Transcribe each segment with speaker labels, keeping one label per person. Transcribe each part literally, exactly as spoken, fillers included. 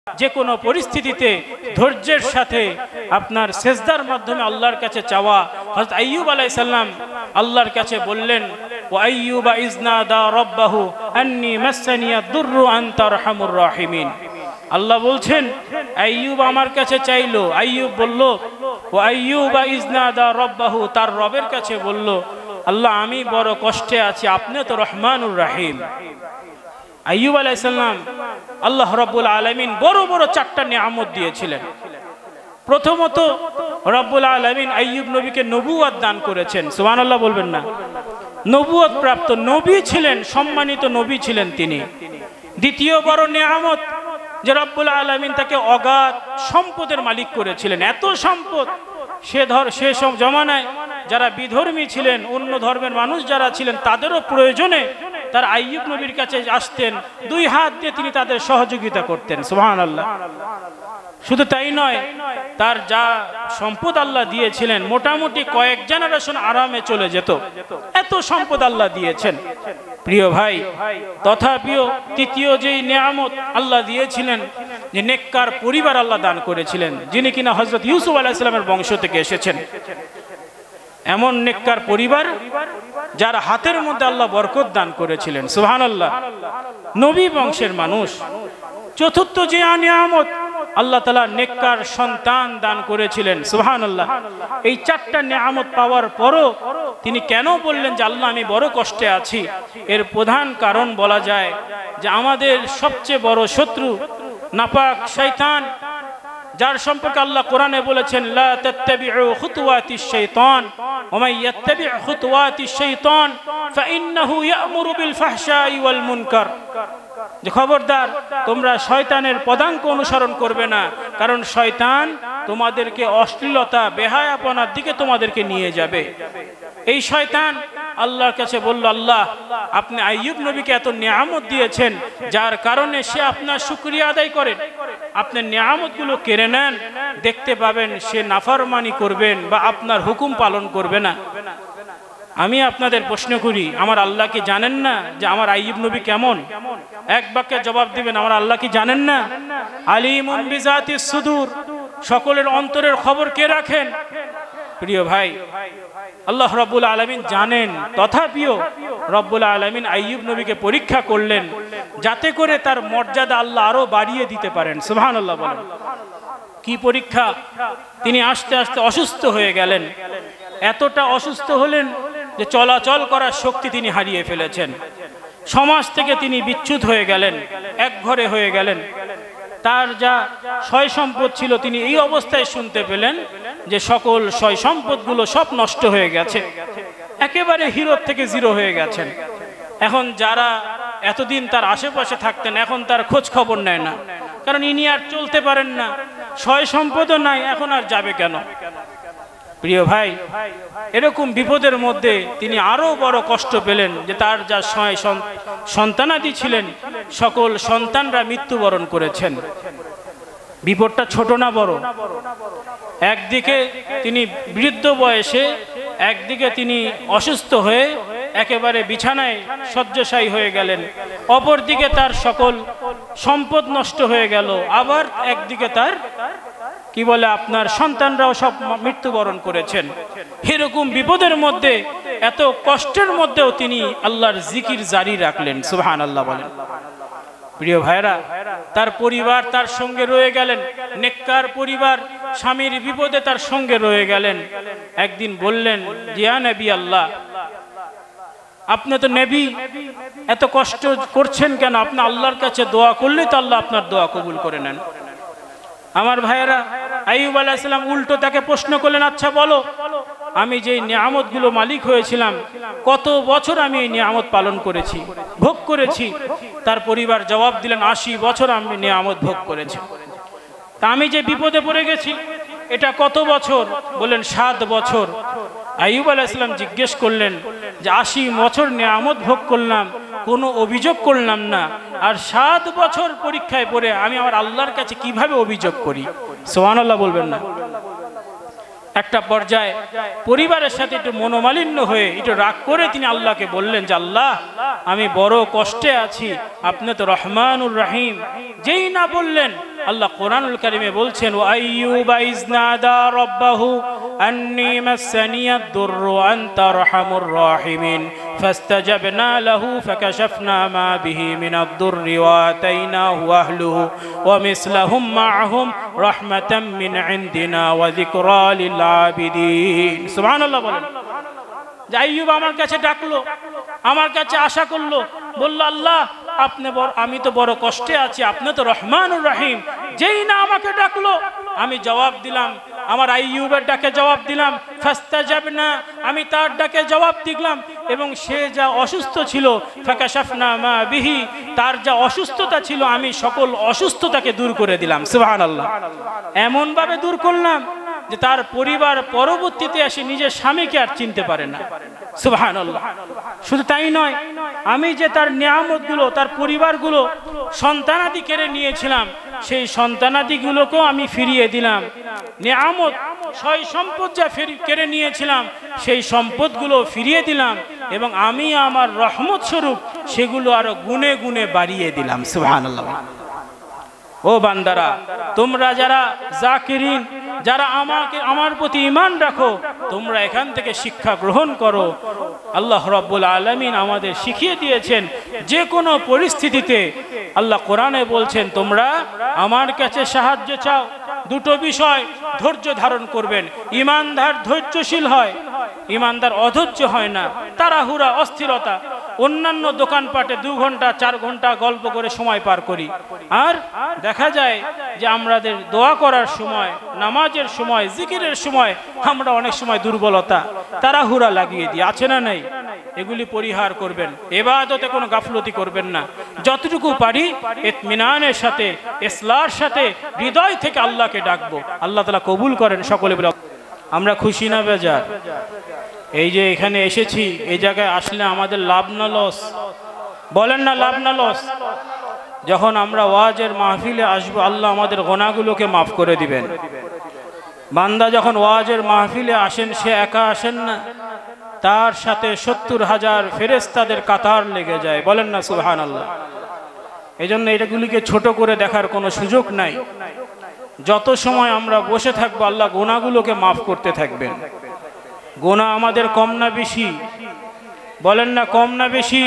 Speaker 1: যে কোনো পরিস্থিতিতে ধৈর্যের সাথে আপনার সেজদার মাধ্যমে আল্লাহর কাছে চাওয়া। হযরত আইয়ুব আলাইহিস সালাম আল্লাহর কাছে বললেন, ওয়া আইয়ুবা ইজনাদা রাব্বাহু আন্নী মাসসানিয়া দুররু আনতা আরহামুর রাহিমিন। আল্লাহ বলছেন আইয়ুব আমার কাছে চাইলো। আইয়ুব বলল, ওয়া আইয়ুবা ইজনাদা রাব্বাহু, তার রবের কাছে বলল, আল্লাহ আমি বড় কষ্টে আছি, আপনি তো রহমানুর রহিম। আইয়ুব আলাইহিস সালাম আল্লাহ রাব্বুল আলামিন বড় বড় চারটা নিয়ামত দিয়েছিলেন। প্রথমত রব্বুল আলামিন আইয়ুব নবীকে নবুয়ত দান করেছেন। সুবহানাল্লাহ বলবেন না? নবুয়ত প্রাপ্ত নবী ছিলেন, সম্মানিত নবী ছিলেন তিনি। দ্বিতীয় বড় নিয়ামত যে রব্বুল আলামিন তাকে অগাধ সম্পদের মালিক করেছিলেন। এত সম্পদ, সে ধর সে সব জমানায় যারা বিধর্মী ছিলেন, অন্য ধর্মের মানুষ যারা ছিলেন, তাদেরও প্রয়োজনে তার আইয়ুব নবীর কাছে আসতেন, দুই হাত দিয়ে তিনি তাদের সহযোগিতা করতেন। সুবহানাল্লাহ। শুধু তাই নয়, তার যা সম্পদ আল্লাহ দিয়েছিলেন মোটামুটি কয়েক জেনারেশন আরামে চলে যেত, এত সম্পদ আল্লাহ দিয়েছেন। প্রিয় ভাই, তথাপিও তৃতীয় যেই নিয়ামত আল্লাহ দিয়েছিলেন, যে নেককার পরিবার আল্লাহ দান করেছিলেন, যিনি কিনা হযরত ইউসুফ আলাইহিস সালামের বংশ থেকে এসেছেন। এমন নেককার পরিবার যার হাতের মধ্যে আল্লাহ বরকত দান করেছিলেন। সুবহানাল্লাহ। নবী বংশের মানুষ। চতুর্থ যে নিয়ামত আল্লাহ তাআলা নেককার সন্তান দান করেছিলেন। সুবহানাল্লাহ। এই চারটা নিয়ামত পাওয়ার পরও তিনি কেন বললেন যে আল্লাহ আমি বড় কষ্টে আছি? এর প্রধান কারণ বলা যায় যে আমাদের সবচেয়ে বড় শত্রু নাপাক শয়তান, যার সম্পর্কে আল্লাহ কোরআনে বলেছেন, লা তাত্তাবিউ খুতুওয়াতিশ শাইতান ওয়া মান ইয়াত্তাবি খুতুওয়াতিশ শাইতান ফাইন্নাহু ইয়া'মুরু বিল ফাহশাই ওয়াল মুনকার। যে খবরদার, তোমরা শয়তানের পদাঙ্ক অনুসরণ করবে না, কারণ শয়তান তোমাদেরকে অশ্লীলতা, বেহায়াপনার দিকে তোমাদেরকে নিয়ে যাবে। এই শয়তান আল্লাহর কাছে বলল, আল্লাহ আপনি আইয়ুব নবীকে এত নিয়ামত দিয়েছেন, যার কারণে সে আপনার শুকরিয়া আদায় করেন, আপনার নিয়ামতগুলো কেড়ে নেন, দেখতে পাবেন সে নাফরমানি করবেন বা আপনার হুকুম পালন করবে না। আমি আপনাদের প্রশ্ন করি, আমার আল্লাহ কি জানেন না যে আমার আইয়ুব নবী কেমন? এক বাক্যে জবাব দিবেন, আমার আল্লাহ কি জানেন না? আলিমুন বিজাতিস সুদূর, সকলের অন্তরের খবর কে রাখেন? প্রিয় ভাই, আল্লাহ রাব্বুল আলামিন জানেন, তথাপিও রব্বুল আলামিন আইয়ুব নবীকে পরীক্ষা করলেন, যাতে করে তার মর্যাদা আল্লাহ আরো বাড়িয়ে দিতে পারেন। সুবহানাল্লাহ বলেন। কি পরীক্ষা? তিনি আস্তে আস্তে অসুস্থ হয়ে গেলেন। এতটা অসুস্থ হলেন যে চলাচল করার শক্তি তিনি হারিয়ে ফেলেছেন। সমাজ থেকে তিনি বিচ্যুত হয়ে গেলেন, এক ঘরে হয়ে গেলেন। তার যা সয় সম্পদ ছিল তিনি এই অবস্থায় শুনতে পেলেন যে সকল সয় সম্পদগুলো সব নষ্ট হয়ে গেছে, একেবারে হিরো থেকে জিরো হয়ে গেছেন। এখন যারা এতদিন তার আশেপাশে থাকতেন এখন তার খোঁজ খবর নেয় না, কারণ ইনি আর চলতে পারেন না, সয় সম্পদও নাই, এখন আর যাবে কেন? প্রিয় ভাই, এরকম বিপদের মধ্যে তিনি আরো বড় কষ্ট পেলেন যে তার যা সন্তানাদি ছিলেন সকল সন্তানরা মৃত্যুবরণ করেছেন। বিপদটা ছোট না বড়? একদিকে তিনি বৃদ্ধ বয়সে, একদিকে তিনি অসুস্থ হয়ে একেবারে বিছানায় শয্যাশায়ী হয়ে গেলেন, অপরদিকে তার সকল সম্পদ নষ্ট হয়ে গেল, আবার একদিকে তার কি বলে আপনার সন্তানরাও সব মৃত্যুবরণ করেছেন। এরকম বিপদের মধ্যে, এত কষ্টের মধ্যেও তিনি আল্লাহর জিকির জারি রাখলেন। সুবহানাল্লাহ বলেন। প্রিয় ভাইরা, তার পরিবার তার সঙ্গে রয়ে গেলেন, নেককার পরিবার স্বামীর বিপদে তার সঙ্গে রয়ে গেলেন। একদিন বললেন, ইয়া নবী আল্লাহ, আপনি তো নবী, এত কষ্ট করছেন কেন? আপনি আল্লাহর কাছে দোয়া করলে তো আল্লাহ আপনার দোয়া কবুল করে নেন। আমার ভাইয়েরা, আইয়ুব আলাইহিস সালাম উল্টো তাকে প্রশ্ন করলেন, আচ্ছা বলো, আমি যে নিয়ামতগুলো মালিক হয়েছিলাম কত বছর আমি এই নিয়ামত পালন করেছি, ভোগ করেছি? তার পরিবার জবাব দিলেন, আশি বছর আমি নিয়ামত ভোগ করেছি। তা আমি যে বিপদে পড়ে গেছি এটা কত বছর? বলেন সাত বছর। আইয়ুব আলাইহিস সালাম জিজ্ঞেস করলেন যে আশি বছর নিয়ামত ভোগ করলাম, কোনো অভিযোগ করলাম না, আর সাত বছর পরীক্ষায় পড়ে আমি আমার আল্লাহর কাছে কিভাবে অভিযোগ করি? সুবহানাল্লাহ বলবেন না? একটা পর্যায়ে পরিবারের সাথে একটু মনোমালিন্য হয়ে একটু রাগ করে তিনি আল্লাহকে বললেন যে আল্লাহ, আমি বড় কষ্টে আছি, আপনি তো রহমানুর রহিম। যেই না বললেন আল্লাহ কোরআনুল কারীমে বলছেন ওয়া আইয়ুবা ইয নাদা রাব্বাহু আন্নী মাসসানিয়াদ দুররু আনতা আরহামুর রাহিমিন ফাস্তাজাবনা লাহু ফাকাশাফনা মা বিহি মিনাদ দুররি ওয়া আতাইনাহু আহলুহু ওয়া মিসলাহুম মা'হুম রাহমাতাম মিন ইনদিনা ওয়া যিকরা লিল আবিদিন। সুবহানাল্লাহ বলেন যে আইয়ুব আমার কাছে ডাকলো, আমার কাছে আশা করলো, বলল আল্লাহ আপনি বড়, আমি তো বড় কষ্টে আছি, আপনি তো রহমানুর রহিম। যেই না আমাকে ডাকলো আমি জবাব দিলাম, আমার আইয়ুবের ডাকে জবাব দিলাম। ফাস্তাজাবনা, আমি তার ডাকে জবাব দিলাম এবং সে যা অসুস্থ ছিল ফাকাশাফনা মা বিহি, তার যা অসুস্থতা ছিল আমি সকল অসুস্থতাকে দূর করে দিলাম। সুবহানাল্লাহ, এমন ভাবে দূর করলাম যে তার পরিবার পরবর্তীতে এসে নিজের স্বামীকে আর চিনতে পারে না। সুবহানাল্লাহ, শুধু তাই নয়, আমি যে তার নিয়ামতগুলো, তার পরিবারগুলো, সন্তানাদি কেড়ে নিয়েছিলাম সেই সন্তানাদিগুলোকেও আমি ফিরিয়ে দিলাম। নিয়ামত, সয় সম্পদ যা কেড়ে নিয়েছিলাম সেই সম্পদগুলো ফিরিয়ে দিলাম এবং আমি আমার রহমত স্বরূপ সেগুলো আরো গুনে গুনে বাড়িয়ে দিলাম। সুবহানাল্লাহ। ও বান্দারা, তোমরা যারা জাকিরিন, যারা আমাকে আমার প্রতি ঈমান রাখো, তোমরা এখান থেকে শিক্ষা গ্রহণ করো। আল্লাহ রাব্বুল আলামিন আমাদের শিখিয়ে দিয়েছেন যে কোনো পরিস্থিতিতে, আল্লাহ কোরআনে বলছেন তোমরা আমার কাছে সাহায্য চাও। দুটো বিষয় ধৈর্য ধারণ করবেন। ঈমানদার ধৈর্যশীল হয়, ঈমানদার অধৈর্য হয় না, তাড়াহুড়া, অস্থিরতা। অন্যান্য দোকানপাটে দু ঘন্টা চার ঘন্টা গল্প করে সময় পার করি, আর দেখা যায় যে আমাদের দোয়া করার সময়, নামাজের সময়, জিকিরের সময় আমরা অনেক সময় দুর্বলতা, তাড়াহুড়া লাগিয়ে দিই। আছে না নাই? এগুলি পরিহার করবেন। ইবাদতে কোনো গাফলতি করবেন না। যতটুকু পারি ইতমিনানের সাথে, ইখলাসের সাথে, হৃদয় থেকে আল্লাহকে ডাকবো। আল্লাহ তাআলা কবুল করেন। সকলে বলে আমরা খুশি না বেজার? এই যে এখানে এসেছি, এই জায়গায় আসলে আমাদের লাভ না লস? বলেন না লাভ না লস? যখন আমরা ওয়াজের মাহফিলে আসবো আল্লাহ আমাদের গুনাহগুলোকে মাফ করে দিবেন। বান্দা যখন ওয়াজের মাহফিলে আসেন সে একা আসেন না, তার সাথে সত্তর হাজার ফেরেশতাদের কাতার লেগে যায়। বলেন না সুবহানাল্লাহ। এই জন্য এটাগুলিকে ছোট করে দেখার কোনো সুযোগ নাই। যত সময় আমরা বসে থাকবো আল্লাহ গুনাহগুলোকে মাফ করতে থাকবেন। গুনাহ আমাদের কম না বেশি? বলেন না কম না বেশি?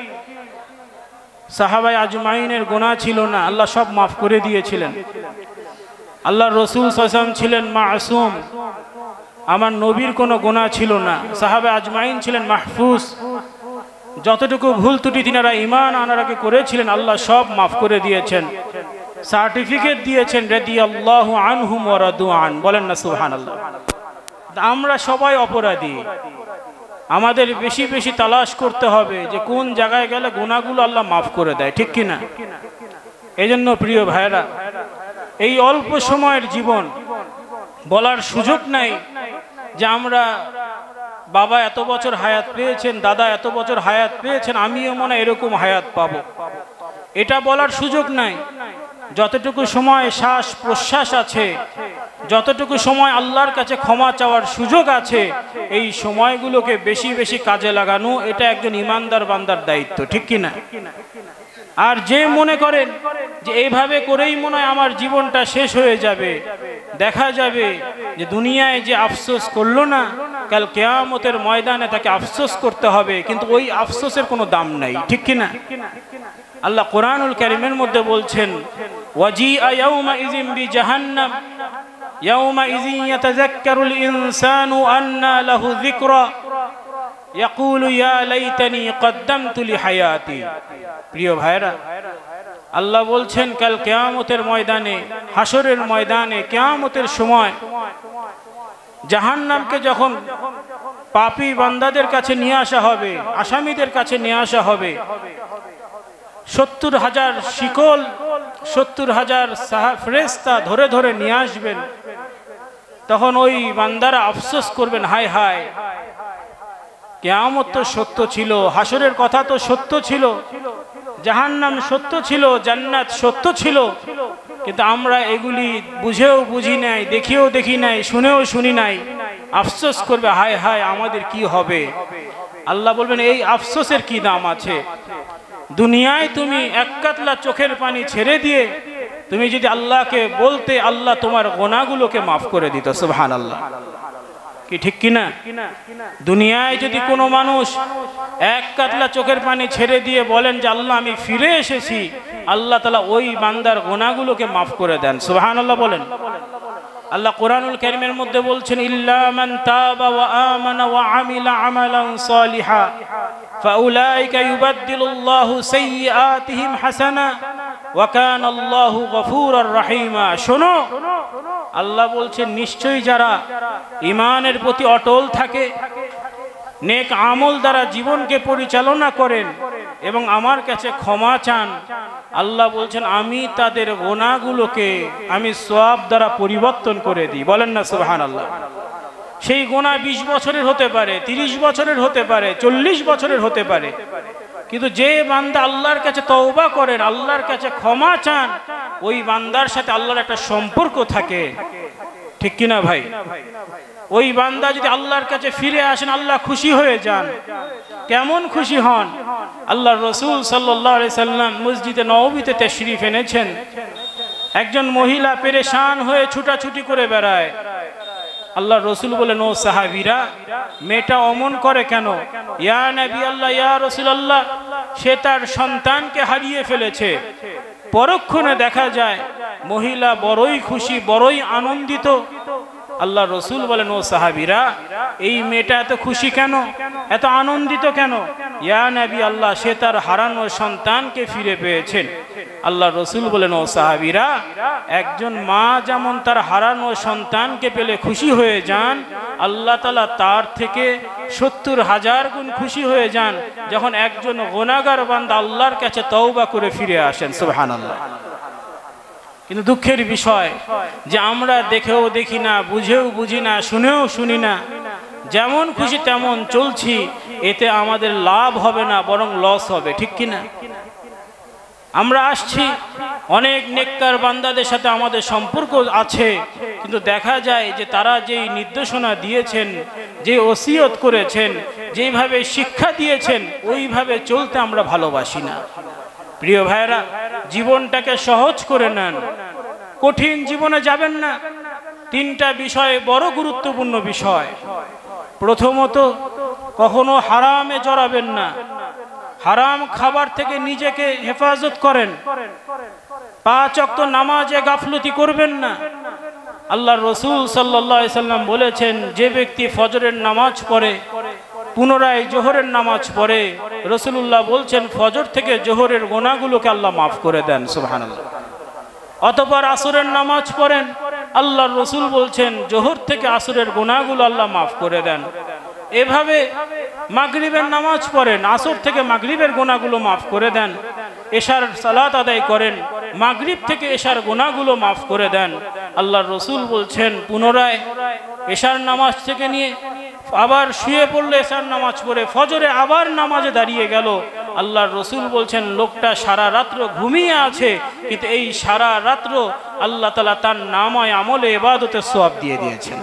Speaker 1: সাহাবায়ে আজমাইনের গুনাহ ছিল না, আল্লাহ সব মাফ করে দিয়েছিলেন। আল্লাহ রসুল সাল্লাল্লাহু আলাইহি ওয়াসাল্লাম ছিলেন মাসুম, আমার নবীর কোনো গুনাহ ছিল না। সাহাবায়ে আজমাইন ছিলেন মাহফুজ। যতটুকু ভুল ত্রুটি তিনারা ঈমান আনার আগে করেছিলেন আল্লাহ সব মাফ করে দিয়েছেন, সার্টিফিকেট দিয়েছেন রাদিয়াল্লাহু আনহুম ওয়া রাদু আন। বলেন না সুবহানাল্লাহ। আমরা সবাই অপরাধী, আমাদের বেশি বেশি তালাশ করতে হবে যে কোন জায়গায় গেলে গুনাহগুলো আল্লাহ মাফ করে দেয়, ঠিক কিনা? এই জন্য প্রিয় ভাইরা, এই অল্প সময়ের জীবন, বলার সুযোগ নাই যে আমরা বাবা এত বছর হায়াত পেয়েছেন, দাদা এত বছর হায়াত পেয়েছেন, আমিও মনে এরকম হায়াত পাবো, এটা বলার সুযোগ নাই। যতটুকু সময় শ্বাস প্রশ্বাস আছে, যতটুকু সময় আল্লাহর কাছে ক্ষমা চাওয়ার সুযোগ আছে, এই সময়গুলোকে বেশি বেশি কাজে লাগানো এটা একজন ইমানদার বান্দার দায়িত্ব, ঠিক কিনা? আর যে মনে করেন যে এইভাবে করেই মনে হয় আমার জীবনটা শেষ হয়ে যাবে, দেখা যাবে যে দুনিয়ায় যে আফসোস করলো না, কাল কিয়ামতের ময়দানে তাকে আফসোস করতে হবে, কিন্তু ওই আফসোসের কোনো দাম নাই, ঠিক কিনা? আল্লাহ কোরআনুল কারীমের মধ্যে বলছেন ওয়াজিআ ইয়াউমাইযিন বিজাহান্নাম ইয়াউমাইযিন ইয়াতাযাক্কারুল ইনসানু আন্না লাহু যিকরা ইয়াকুলু ইয়া লাইতানি কদ্দামতু লিহায়াতি। প্রিয় ভাইরা, আল্লাহ বলছেন কাল কিয়ামতের ময়দানে, হাসরের ময়দানে, কিয়ামতের সময় জাহান্নামকে যখন পাপী বান্দাদের কাছে নিয়ে আসা হবে, আসামীদের কাছে নিয়ে আসা হবে, সত্তর হাজার শিকল, সত্তর হাজার ফেরেশতা ধরে ধরে নিয়ে আসবেন। তখন ওই বান্দারা আফসোস করবেন, হায় হায়, কিয়ামত তো সত্য ছিল, হাসরের কথা তো সত্য ছিল, জাহান্নাম সত্য ছিল, জান্নাত সত্য ছিল, কিন্তু আমরা এগুলি বুঝেও বুঝি নাই, দেখিও দেখি নাই, শুনেও শুনি নাই। আফসোস করবে, হায় হায় আমাদের কি হবে? আল্লাহ বলবেন এই আফসোসের কি দাম আছে? দুনিয়ায় তুমি এক কাতলা চোখের পানি ছেড়ে দিয়ে তুমি যদি আল্লাহকে বলতে, আল্লাহ তোমার গুনাহগুলোকে মাফ করে দিত। সুবহানাল্লাহ, কি ঠিক কিনা? দুনিয়ায় যদি কোনো মানুষ এক কাতলা চোখের পানি ছেড়ে দিয়ে বলেন যে আল্লাহ আমি ফিরে এসেছি, আল্লাহ তাআলা ওই বান্দার গুনাহগুলোকে মাফ করে দেন। সুবহানাল্লাহ বলেন। আল্লাহ কোরআনুল কারীমের মধ্যে বলছেন, ইল্লা মান তাবা ওয়া আমানা ওয়া আমিলা আমালান সালিহা ফাউলাইকা ইউবাদদিলুল্লাহু সাইয়্যাতিহিম হাসানা ওয়া কানা আল্লাহু গফুরার রহিমা। শোনো, আল্লাহ বলছেন নিশ্চয়ই যারা ঈমানের প্রতি অটল থাকে, নেক আমল দ্বারা জীবনকে পরিচালনা করেন এবং আমার কাছে ক্ষমা চান, আল্লাহ বলছেন আমি তাদের গুনাহগুলোকে আমি সওয়াব দ্বারা পরিবর্তন করে দিই। বলেন না সুবহানাল্লাহ। সেই গুনাহ বিশ বছরের হতে পারে, তিরিশ বছরের হতে পারে, চল্লিশ বছরের হতে পারে, কিন্তু যে বান্দা আল্লাহর কাছে তওবা করেন, আল্লাহর কাছে ক্ষমা চান, ওই বান্দার সাথে আল্লাহর একটা সম্পর্ক থাকে। ঠিক কিনা ভাই? ওই বান্দা যদি আল্লাহর কাছে ফিরে আসেন, আল্লাহ খুশি হয়ে যান। কেমন খুশি হন? আল্লাহর রাসূল সাল্লাল্লাহু আলাইহি সাল্লাম মসজিদে নববীতে তাশরীফ এনেছেন। একজন মহিলা পেরেশান হয়ে ছুটাছুটি করে বেড়ায়। আল্লাহর রাসূল বলেন, ও সাহাবীরা, মেয়েটা অমন করে কেন? ইয়া নবী আল্লাহ, ইয়া রাসূলুল্লাহ, সে তার সন্তানকে হারিয়ে ফেলেছে। পরক্ষণে দেখা যায় মহিলা বড়ই খুশি, বড়ই আনন্দিত। আল্লাহ রসুল বলেন, ও সাহাবীরা, এই মেয়েটা এত খুশি কেন, এত আনন্দিত কেন? ইয়া নবী আল্লাহ, সে তার হারানো সন্তানকে ফিরে পেয়েছেন। আল্লাহ রসুল বলেন, ও সাহাবীরা, একজন মা যেমন তার হারানো সন্তানকে পেলে খুশি হয়ে যান, আল্লাহ তাআলা তার থেকে সত্তর হাজার গুণ খুশি হয়ে যান যখন একজন গুনাহগার বান্দা আল্লাহর কাছে তওবা করে ফিরে আসেন। সুবহানাল্লাহ। কিন্তু দুঃখের বিষয় যে আমরা দেখেও দেখি না, বুঝেও বুঝি না, শুনেও শুনি না, যেমন খুশি তেমন চলছি, এতে আমাদের লাভ হবে না, বরং লস হবে। ঠিক কিনা? আমরা আসছি, অনেক নেককার বান্দাদের সাথে আমাদের সম্পর্ক আছে, কিন্তু দেখা যায় যে তারা যেই নির্দেশনা দিয়েছেন, যে ওসিয়ত করেছেন, যেইভাবে শিক্ষা দিয়েছেন, ওইভাবে চলতে আমরা ভালোবাসি না। প্রিয় ভাইরা, জীবনটাকে সহজ করে নেন, কঠিন জীবনে যাবেন না। তিনটা বিষয় বড় গুরুত্বপূর্ণ বিষয়। প্রথমত, কখনো হারামে জড়াবেন না। হারাম খাবার থেকে নিজেকে হেফাজত করেন। পাঁচ ওয়াক্ত নামাজে গাফলতি করবেন না। আল্লাহর রাসূল সাল্লাল্লাহু আলাইহি সাল্লাম বলেছেন, যে ব্যক্তি ফজরের নামাজ পড়ে, পুনরায় জোহরের নামাজ পড়ে, রাসূলুল্লাহ বলছেন ফজর থেকে জোহরের গুনাহগুলোকে আল্লাহ মাফ করে দেন। সুবহানাল্লাহ। অতঃপর আসরের নামাজ পড়েন, আল্লাহর রাসূল বলছেন জোহর থেকে আসরের গুনাহগুলো আল্লাহ মাফ করে দেন। এভাবে মাগরিবের নামাজ পড়েন, আসর থেকে মাগরিবের গুনাহগুলো মাফ করে দেন। এশার সালাত আদায় করেন, মাগরিব থেকে এশার গুনাহগুলো মাফ করে দেন। আল্লাহর রাসূল বলছেন পুনরায় এশার নামাজ থেকে নিয়ে আবার শুয়ে পড়লে এশার নামাজ পড়ে ফজরে আবার নামাজে দাঁড়িয়ে গেল, আল্লাহর রাসূল বলছেন লোকটা সারা রাত্র ঘুমিয়ে আছে, কিন্তু এই সারা রাত্র আল্লাহ তাআলা তার নামায় আমলে ইবাদতের সওয়াব দিয়ে দিয়েছেন।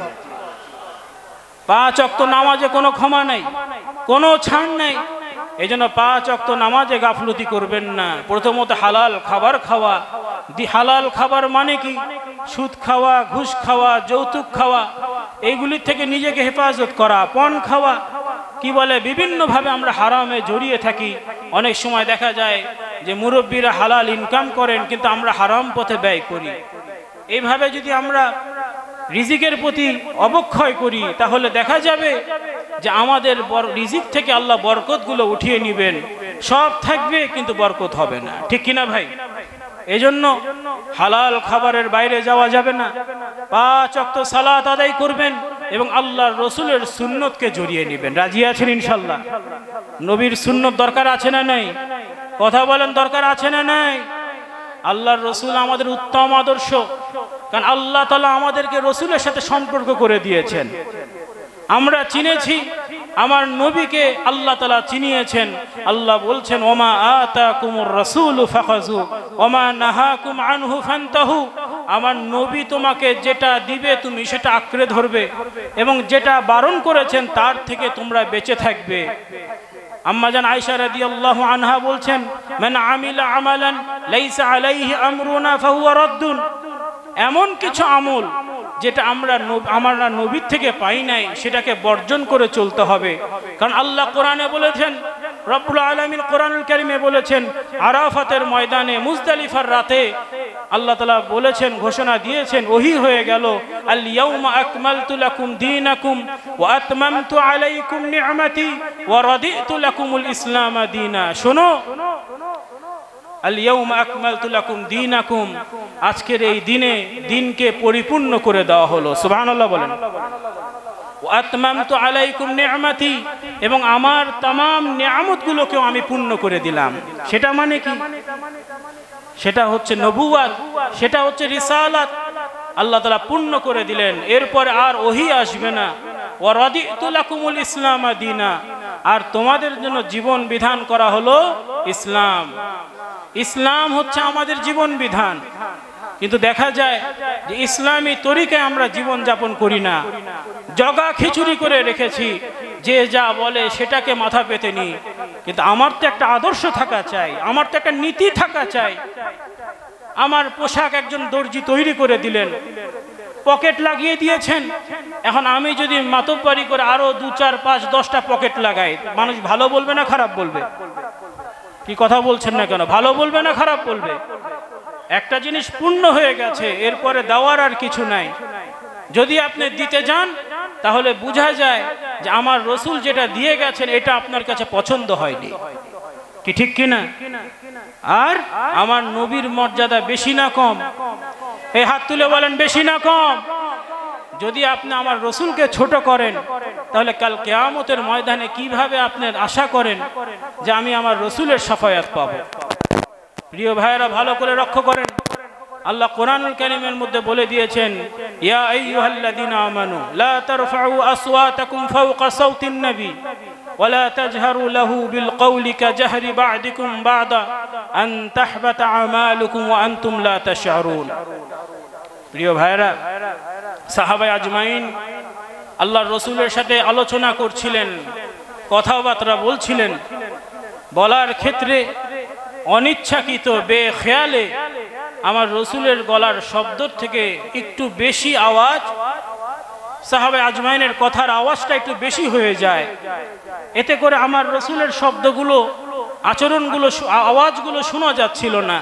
Speaker 1: পাঁচ ওয়াক্ত নামাজে কোনো ক্ষমা নাই, কোনো ছাড় নাই। এই জন্য পাঁচ ওয়াক্ত নামাজে গাফলতি করবেন না। প্রথমত হালাল খাবার খাওয়া। হালাল খাবার মানে কি? সুদ খাওয়া, ঘুষ খাওয়া, যৌতুক খাওয়া, এইগুলির থেকে নিজেকে হেফাজত করা। পণ খাওয়া, কি বলে, বিভিন্নভাবে আমরা হারামে জড়িয়ে থাকি। অনেক সময় দেখা যায় যে মুরব্বীরা হালাল ইনকাম করেন, কিন্তু আমরা হারাম পথে ব্যয় করি। এইভাবে যদি আমরা রিজিকের প্রতি অবক্ষয় করি, তাহলে দেখা যাবে যে আমাদের রিজিক থেকে আল্লাহ বরকতগুলো উঠিয়ে নেবেন। সব থাকবে কিন্তু বরকত হবে না। ঠিক কিনা ভাই? এজন্য হালাল খাবারের বাইরে যাওয়া যাবে না। পাঁচ ওয়াক্ত সালাত আদায় করবেন এবং আল্লাহর রসুলের সুন্নতকে জড়িয়ে নেবেন। রাজি আছেন ইনশাল্লাহ? নবীর সুন্নত দরকার আছে না নাই? কথা বলেন, দরকার আছে না নাই? আল্লাহর রসুল আমাদের উত্তম আদর্শ, কারণ আল্লাহ তাআলা আমাদেরকে রসুলের সাথে সম্পর্ক করে দিয়েছেন। আমরা চিনেছি আমার নবীকে, আল্লাহ তাআলা চিনিয়েছেন। আল্লাহ বলছেন ওমা আতাকুমুর রাসূলু ফাখাযু ওমা নাহাকুম আনহু ফান্তাহু। আমার নবী তোমাকে যেটা দিবে তুমি সেটা আঁকড়ে ধরবে, এবং যেটা বারণ করেছেন তার থেকে তোমরা বেঁচে থাকবে। আম্মা জান আয়েশা রাদিয়াল্লাহু আনহা বলছেন, মান আমিলা আমালান লাইসা আলাইহি আমরুনা ফাহুয়া রাদ্দুন। এমন কিছু আমল যেটা আমরা আমরা নবীর থেকে পাই নাই, সেটাকে বর্জন করে চলতে হবে। কারণ আল্লাহ কোরআনে বলেছেন, রব্বুল আলামিন কোরআনুল কারীমে বলেছেন, আরাফাতের ময়দানে মুজদালিফার রাতে আল্লাহ তাআলা বলেছেন, ঘোষণা দিয়েছেন, ওহী হয়ে গেল, আল ইয়াউমা আকমালতু লাকুম দীনাকুম ওয়া আতমামতু আলাইকুম নি'মাতি ওয়া রাদিতু লাকুমুল ইসলাম দীনা। শোনো, আল ইয়াউমা আকমালতু লাকুম দীনাকুম, আজকের এই দিনে দিনকে পরিপূর্ণ করে দেওয়া হলো। সুবহানাল্লাহ বলেন। ওয়া আতমামতু আলাইকুম নি'মাতি, এবং আমার तमाम নিয়ামতগুলোকেও আমি পূর্ণ করে দিলাম। সেটা মানে কি? সেটা হচ্ছে নবুয়াত, সেটা হচ্ছে রিসালাত। আল্লাহ তাআলা পূর্ণ করে দিলেন, এরপরে আর ওহী আসবে না। ওয়া রাদিতু লাকুমুল ইসলাম দীনা, আর তোমাদের জন্য জীবন বিধান করা হলো ইসলাম। ইসলাম হচ্ছে আমাদের জীবন বিধান। কিন্তু দেখা যায় যে ইসলামী তরিকায় আমরা জীবন যাপন করি না, জগা খিচুড়ি করে রেখেছি, যে যা বলে সেটাকে মাথা পেতে নি। কিন্তু আমার তো একটা আদর্শ থাকা চাই, আমার তো একটা নীতি থাকা চাই। আমার পোশাক একজন দর্জি তৈরি করে দিলেন, পকেট লাগিয়ে দিয়েছেন, এখন আমি যদি মাতব্বরি করে আরো দু চার পাঁচ দশটা পকেট লাগাই, মানুষ ভালো বলবে না খারাপ বলবে? কি কথা বলছেন না কেন? ভালো বলবে না খারাপ বলবে? একটা জিনিস পূর্ণ হয়ে গেছে, এরপরে দেওয়ার আর কিছু নাই। যদি আপনি দিতে যান তাহলে বোঝা যায় যে আমার রসুল যেটা দিয়ে গেছেন এটা আপনার কাছে পছন্দ হয়নি, কি ঠিক কিনা? আর আমার নবীর মর্যাদা বেশি না কম? এই হাত তুলে বলেন, বেশি না কম? যদি আপনি আমার রসুলকে ছোট করেন, তাহলে কাল কিয়ামতের ময়দানে কিভাবে আপনি আশা করেন যে আমি আমার রসুলের শাফায়াত পাবো? প্রিয় ভাইয়েরা, ভালো করে লক্ষ্য করেন, আল্লাহ কোরআনুল কারীমের মধ্যে বলে দিয়েছেন, ইয়া আইয়ুহাল্লাযীনা আমানু লা তারফাউ আসওয়াতাকুম ফাওকা সাওতিন নবী ওয়া লা তাজহারু লাহু বিল কওলি কাজাহরি বা'দিকুম বা'দা আন তাহবাতা আমালুকুম ওয়া আনতুম লা তাশউরুন। প্রিয় ভাইয়েরা, সাহাবায়ে আজমাইন আল্লাহর রাসূলের সাথে আলোচনা করছিলেন, কথাবার্তা বলছিলেন। বলার ক্ষেত্রে অনিচ্ছাকৃত বেখেয়ালে আমার রসুলের গলার শব্দ থেকে একটু বেশি আওয়াজ, সাহাবায়ে আজমাইনের কথার আওয়াজটা একটু বেশি হয়ে যায়। এতে করে আমার রসুলের শব্দগুলো, আচরণগুলো, আওয়াজগুলো শোনা যাচ্ছিল না।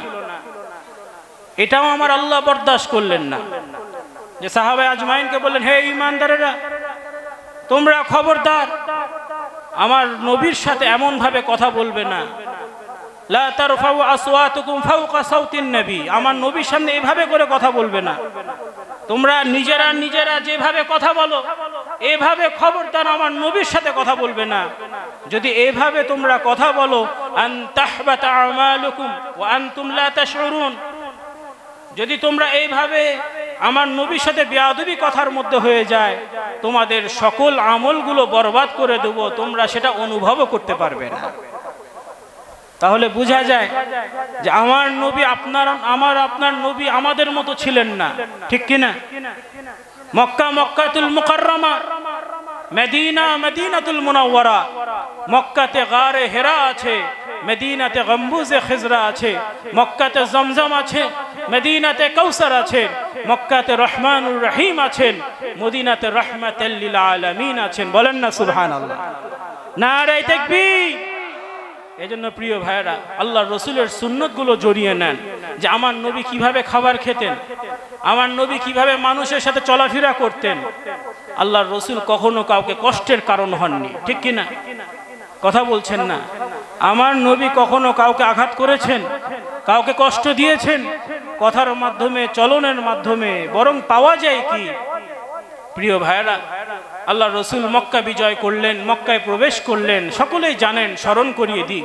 Speaker 1: এটাও আমার আল্লাহ বরদাস্ত করলেন না, যে সাহাবায়ে আজমাইনকে বললেন, হে ঈমানদারেরা, তোমরা খবরদার আমার নবীর সাথে এমন ভাবে কথা বলবে না। লা তারফাউ আসওয়াতুকুম ফাওকা সাওতিন নবী, আমার নবীর সামনে এভাবে করে কথা বলবে না। তোমরা নিজেরা নিজেরা যেভাবে কথা বলো, এভাবে খবরদার আমার নবীর সাথে কথা বলবে না। যদি এভাবে তোমরা কথা বলো, আন তাহবাতা আমালুকুম ওয়া আনতুম লা তাশউরুন, যদি তোমরা এইভাবে আমার নবীর সাথে বেয়াদবি কথার মধ্যে হয়ে যায়, তোমাদের সকল আমলগুলো বরবাদ করে দেব, তোমরা সেটা অনুভবও করতে পারবে না। তাহলে বোঝা যায় যে আমার নবী আপনার আমার আপনার নবী আমাদের মতো ছিলেন না, ঠিক কিনা? মক্কা মক্কাতুল মুকাররমা, মদিনা মদিনাতুল মুনাওয়ারা। মক্কাতে গারে হেরা আছে, মদিনাতে গম্বুজে খিজরা আছে, মক্কাতে জমজম আছে, মদিনাতে কাউসার আছে, মক্কাতে রহমানুর রহিম আছেন, মদিনাতে রাহমাতাল লিল আলামিন আছেন। বলেন না সুবহানাল্লাহ, নারে তাকবীর। এজন্য প্রিয় ভাইরা, আল্লাহর রসুলের সুন্নতগুলো জড়িয়ে নেন, যে আমার নবী কিভাবে খাবার খেতেন, আমার নবী কিভাবে মানুষের সাথে চলাফেরা করতেন। আল্লাহর রসুল কখনো কাউকে কষ্টের কারণ হননি, ঠিক কিনা? কথা বলছেন না? আমার নবী কখনো কাউকে আঘাত করেছেন, কাউকে কষ্ট দিয়েছেন? কথার মাধ্যমে, চলনের মাধ্যমে বরং পাওয়া যায় কি? প্রিয় ভাইরা, আল্লাহ রসুল মক্কা বিজয় করলেন, মক্কায় প্রবেশ করলেন, সকলেই জানেন। স্মরণ করিয়ে দিই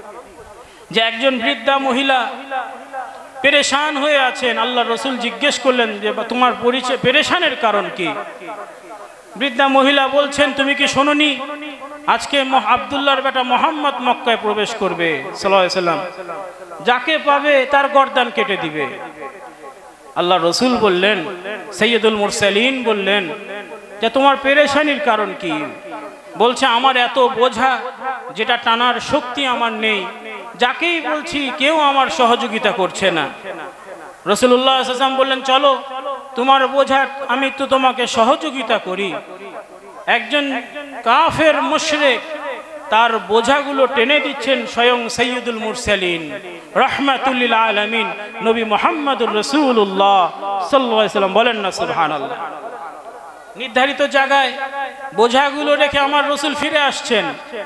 Speaker 1: যে একজন বৃদ্ধা মহিলা পেরেশান হয়ে আছেন। আল্লাহ রসুল জিজ্ঞেস করলেন যে তোমার পরিচয়, পেরেশানের কারণ কি? বৃদ্ধা মহিলা বলছেন, তুমি কি শোনোনি আজকে আব্দুল্লাহর বেটা মোহাম্মদ মক্কায় প্রবেশ করবে সাল্লাল্লাহু আলাইহি সাল্লাম, যাকে পাবে তার গর্দান কেটে দিবে। আল্লাহ রসুল বললেন, সৈয়দুল মুরসালিন বললেন যে তোমার পেরেশানির কারণ কি? বলছে আমার এত বোঝা, যেটা টানার শক্তি আমার নেই, যাকেই বলছি কেউ আমার সহযোগিতা করছে না। রাসূলুল্লাহ সাল্লাল্লাহু আলাইহি ওয়াসাল্লাম বললেন, চলো তোমার বোঝা আমি তো তোমাকে সহযোগিতা করি। একজন কাফের মুশরিক তার বোঝাগুলো টেনে দিচ্ছেন স্বয়ং সাইয়্যিদুল মুরসালিন রাহমাতুল লিল আলামিন নবী মুহাম্মদুর রাসূলুল্লাহ সাল্লাল্লাহু আলাইহি ওয়াসাল্লাম। বলেন না সুবহানাল্লাহ। নির্ধারিত জায়গায় বোঝাগুলো রেখে আমার রাসূল ফিরে আসছেন।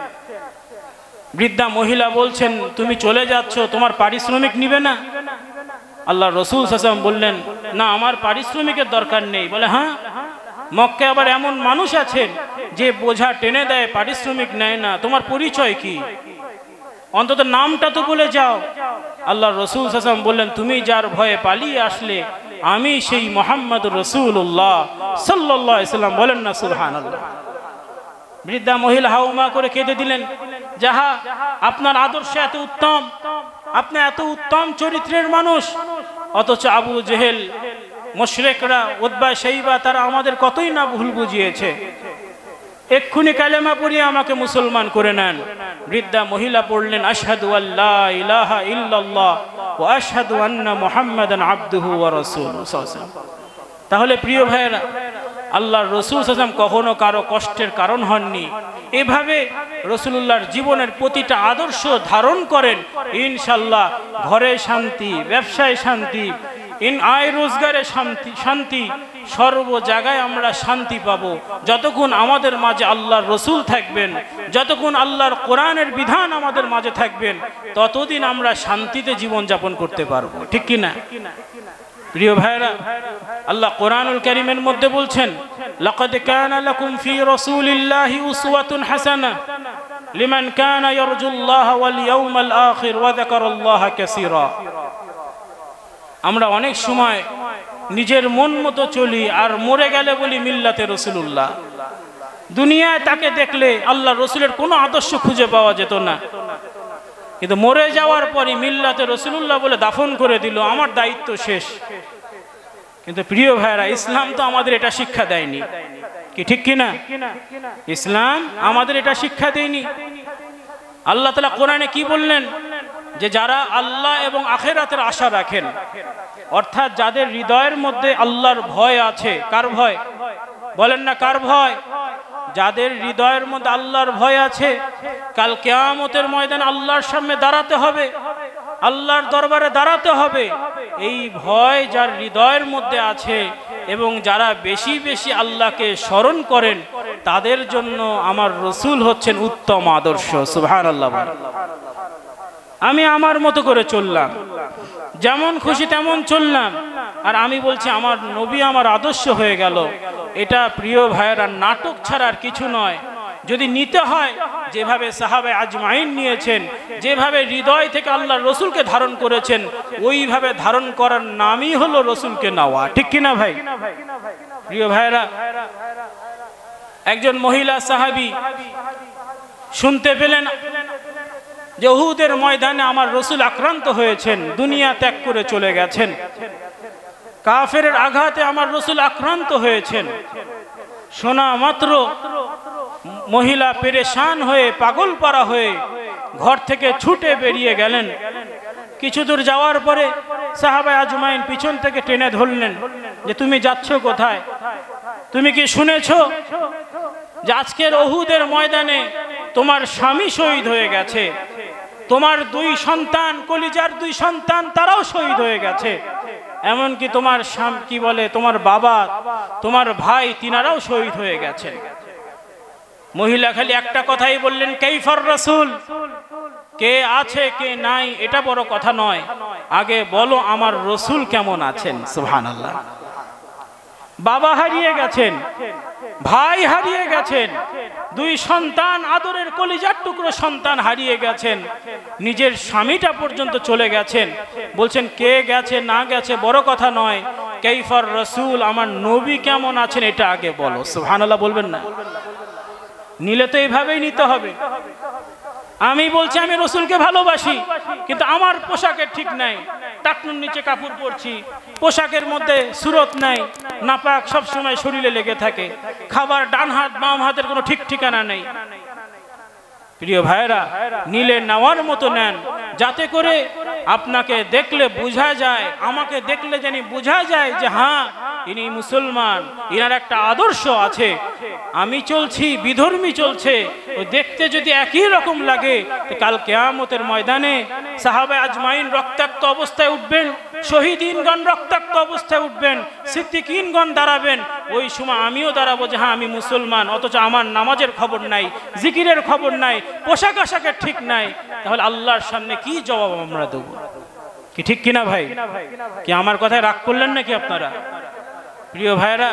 Speaker 1: বৃদ্ধা মহিলা বলছেন, তুমি চলে যাচ্ছ, তোমার পারিশ্রমিক নিবে না? আল্লাহ রাসূল সাল্লাল্লাহু আলাইহি ওয়াসাল্লাম বললেন, না আমার পারিশ্রমিকের দরকার নেই। বলে, হ্যাঁ, মক্কায় আবার এমন মানুষ আছেন যে বোঝা টেনে দেয়, পারিশ্রমিক নেয় না, তোমার পরিচয় কি? অন্তত নামটা তো বলে যাও। আল্লাহ রাসূল সাল্লাল্লাহু আলাইহি ওয়াসাল্লাম বললেন, তুমি যার ভয়ে পালিয়ে আসলে আমি সেই মুহাম্মদুর রাসূলুল্লাহ সাল্লাল্লাহু আলাইহি ওয়াসাল্লাম। বলেন না সুবহানাল্লাহ। বৃদ্ধা মহিলা হাউমা করে কেঁদে দিলেন, যাহা আপনার আদর্শ এত উত্তম, আপনি এত উত্তম চরিত্রের মানুষ, অথচ আবু জেহেল মুশরিকরা উতবা শাইবা তারা আমাদের কতই না ভুল বুঝিয়েছে, এক্ষুনি কালেমা পড়িয়ে আমাকে মুসলমান করে নেন। বৃদ্ধা মহিলা পড়লেন, আশহাদু আল্লা ইলাহা ইল্লাল্লাহ ওয়া আশহাদু আন্না মুহাম্মাদান আবদুহু ওয়া রাসূলুহু সাল্লাল্লাহু আলাইহি ওয়াসাল্লাম। তাহলে প্রিয় ভাইয়েরা, আল্লাহর রাসূল সাল্লাল্লাহু আলাইহি ওয়াসাল্লাম কখনো কারো কষ্টের কারণ হননি। এভাবে রাসূলুল্লাহর জীবনের প্রতিটা আদর্শ ধারণ করেন, ইনশাআল্লাহ ঘরে শান্তি, ব্যবসায় শান্তি, ইন আয় রোজগারে শান্তি শান্তি সর্ব জায়গায় আমরা শান্তি পাবো। যতক্ষণ আমাদের মাঝে আল্লাহর রাসূল থাকবেন, যতক্ষণ আল্লাহর কোরআনের বিধান আমাদের মাঝে থাকবেন, ততদিন আমরা শান্তিতে জীবন যাপন করতে পারবো। ঠিক কি না? প্রিয় ভাইরা, আল্লাহ কোরআনুল কারীমের মধ্যে বলছেন, লাকাদ কানা লাকুম ফি রাসূলিল্লাহি উসওয়াতুন হাসানাহ লিমান কানা ইয়ারজুল্লাহ ওয়াল ইয়াউমাল আখির ওয়া যাকারাল্লাহা কাসীরা। আমরা অনেক সময় নিজের মন মতো চলি আর মরে গেলে বলি মিল্লাতে রাসূলুল্লাহ। দুনিয়ায় তাকে দেখলে আল্লাহ রাসূলের কোনো আদর্শ খুঁজে পাওয়া যেত না, কিন্তু মরে যাওয়ার পরই মিল্লাতে রাসূলুল্লাহ বলে দাফন করে দিল, আমার দায়িত্ব শেষ। কিন্তু প্রিয় ভাইরা, ইসলাম তো আমাদের এটা শিক্ষা দেয়নি, কি ঠিক কিনা? ইসলাম আমাদের এটা শিক্ষা দেয়নি। আল্লাহ তাআলা কোরআনে কি বললেন? যে যারা আল্লাহ এবং আখিরাতের আশা রাখেন, অর্থাৎ যাদের হৃদয়ের মধ্যে আল্লাহর ভয় আছে। কার ভয়? বলেন না, কার ভয়? যাদের হৃদয়ের মধ্যে আল্লাহর ভয় আছে, কাল কিয়ামতের ময়দানে আল্লাহর সামনে দাঁড়াতে হবে, আল্লাহর দরবারে দাঁড়াতে হবে। এই ভয় যার হৃদয়ের মধ্যে আছে এবং যারা বেশি বেশি আল্লাহকে স্মরণ করেন, তাদের জন্য আমার রাসূল হচ্ছেন উত্তম আদর্শ। সুবহানাল্লাহ। আমি আমার মতো করে চললাম, যেমন খুশি তেমন চললাম, আর আমি বলছি আমার নবী আমার আদর্শ হয়ে গেল। এটা প্রিয় ভাইয়েরা নাটক ছাড়া আর কিছু নয়। যদি নিতে হয় যেভাবে সাহাবায়ে আজমাইন নিয়েছেন, যেভাবে হৃদয় থেকে আল্লাহর রাসূলকে ধারণ করেছেন, ওইভাবে ধারণ করার নামই হলো রাসূলকে নেওয়া। ঠিক কিনা ভাই? প্রিয় ভাইয়েরা, একজন মহিলা সাহাবী শুনতে পেলেন যে উহুদের ময়দানে আমার রাসূল আক্রান্ত হয়েছেন, দুনিয়া ত্যাগ করে চলে গেছেন, কাফেরের আঘাতে আমার রাসূল আক্রান্ত হয়েছেন। শোনা মাত্র মহিলা পেরেশান হয়ে, পাগল পারা হয়ে ঘর থেকে ছুটে বেরিয়ে গেলেন। কিছু দূর যাওয়ার পরে সাহাবায়ে আজমাইন পিছন থেকে টেনে ধরলেন যে তুমি যাচ্ছ কোথায়? তুমি কি শুনেছো যে আজকের উহুদের ময়দানে তোমার স্বামী শহীদ হয়ে গেছে, তোমার দুই সন্তান, কলিজার দুই সন্তান, তারাও শহীদ হয়ে গেছে, এমনকি তোমার কি বলে তোমার বাবা, তোমার ভাই, তিনারাও শহীদ হয়ে গেছেন। মহিলা খালি একটা কথাই বললেন, কাইফার রাসূল, কে আছে কে নাই এটা বড় কথা নয়, আগে বলো আমার রাসূল কেমন আছেন। সুবহানাল্লাহ। বাবা হারিয়ে গেছেন, ভাই হারিয়ে গেছেন, দুই সন্তান, আদরের কলিজার টুকরো সন্তান হারিয়ে গেছেন, নিজের স্বামীটা পর্যন্ত চলে গেছেন। বলছেন কে গেছে না গেছে বড় কথা নয়, কাইফার রাসূল, আমার নবী কেমন আছেন এটা আগে বলো। সুবহানাল্লাহ বলবেন না? নিলে তো এইভাবেই নিতে হবে। আমি বলছি আমি রাসূলকে ভালোবাসি, কিন্তু আমার পোশাকের ঠিক নাই, টাকনুর নিচে কাপড় পরছি, পোশাকের মধ্যে সুরত নাই, নাপাক সব সময় শরীরে লেগে থাকে, খাবার ডান হাত বাম হাতের কোনো ঠিক ঠিকানা নেই। প্রিয় ভাইরা, নিলে নেওয়ার মতো নেন, যাতে করে আপনাকে দেখলে বোঝা যায়, আমাকে দেখলে জানি বোঝা যায় যে হ্যাঁ ইনি মুসলমান, ইনার একটা আদর্শ আছে। আমি চলছি বিধর্মী চলছে, দেখতে যদি একই রকম লাগে, কাল কিয়ামতের ময়দানে সাহাবা আজমাইন রক্তাক্ত অবস্থায় উঠবেন, শহীদিনগণ রক্তাক্ত অবস্থায় উঠবেন, সিদ্দিকিনগণ দাঁড়াবেন, ওই সময় আমিও দাঁড়াবো যে হ্যাঁ আমি মুসলমান, অথচ আমার নামাজের খবর নাই, জিকিরের খবর নাই, পোশাক আশাকের ঠিক নাই। তাহলে আল্লাহর সামনে কি জবাব আমরা দেব? কি ঠিক কিনা ভাই? কি আমার কথায় রাগ করলেন নাকি আপনারা? প্রিয় ভাইরা,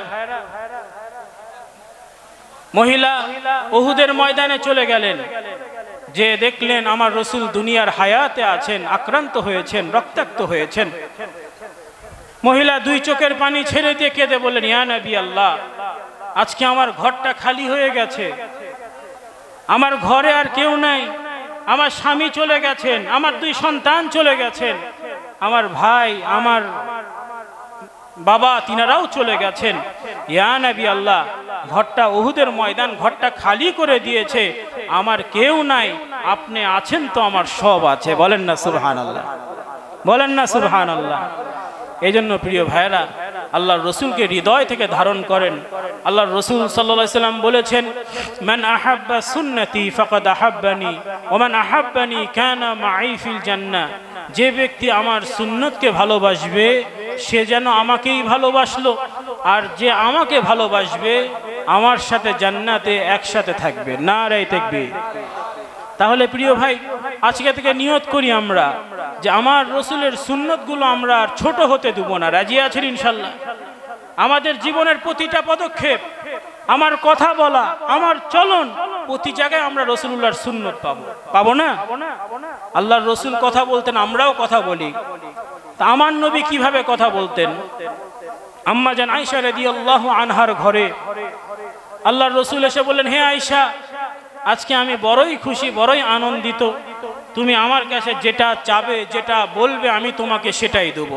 Speaker 1: মহিলা উহুদের ময়দানে চলে গেলেন, যে দেখলেন আমার রসুল দুনিয়ার হায়াতে আছেন, আক্রান্ত হয়েছেন, রক্তাক্ত হয়েছেন। মহিলা দুই চোখের পানি ছেড়ে দিয়ে কেঁদে বললেন, ইয়া নবী আল্লাহ, আজকে আমার ঘরটা খালি হয়ে গেছে, আমার ঘরে আর কেউ নাই, আমার স্বামী চলে গেছেন, আমার দুই সন্তান চলে গেছেন, আমার ভাই, আমার বাবা, তিনারাও চলে গেছেন। ইয়া নবী আল্লাহ, ঘরটা উহুদের ময়দান, ঘরটা খালি করে দিয়েছে, আমার কেউ নাই, আপনি আছেন তো আমার সব আছে। বলেন না সুবহানাল্লাহ, বলেন না সুবহানাল্লাহ। এই জন্য প্রিয় ভাইরা, আল্লাহর রসুলকে হৃদয় থেকে ধারণ করেন। আল্লাহর রসুল সাল্লাল্লাহু আলাইহি ওয়াসাল্লাম বলেছেন, মান আহাব্বা সুন্নতি ফাকাদ আহাব্বানি ওয়া মান আহাব্বানি কানা মাই ফিল জান্নাহ। যে ব্যক্তি আমার সুন্নতকে ভালোবাসবে সে যেন আমাকেই ভালোবাসলো, আর যে আমাকে ভালোবাসবে আমার সাথে জান্নাতে একসাথে থাকবে। নারে তাকবীর। তাহলে প্রিয় ভাই, আজকে থেকে নিয়ত করি আমরা যে আমার রসুলের সুন্নতগুলো আমরা আর ছোট হতে দেব না। রাজি আছেন ইনশাল্লাহ? আমাদের জীবনের প্রতিটা পদক্ষেপ, আমার কথা বলা, আমার চলন, প্রতি জায়গায় আমরা রাসূলুল্লাহর সুন্নত পাবো, পাবো না? আল্লাহর রসুল কথা বলতেন, আমরাও কথা বলি। তা আমার নবী কিভাবে কথা বলতেন? আম্মা জান আয়েশা রাদিয়াল্লাহু আনহার ঘরে আল্লাহর রসুল এসে বললেন, হে আয়েশা, আজকে আমি বড়ই খুশি, বড়ই আনন্দিত, তুমি আমার কাছে যেটা চাবে, যেটা বলবে, আমি তোমাকে সেটাই দেব।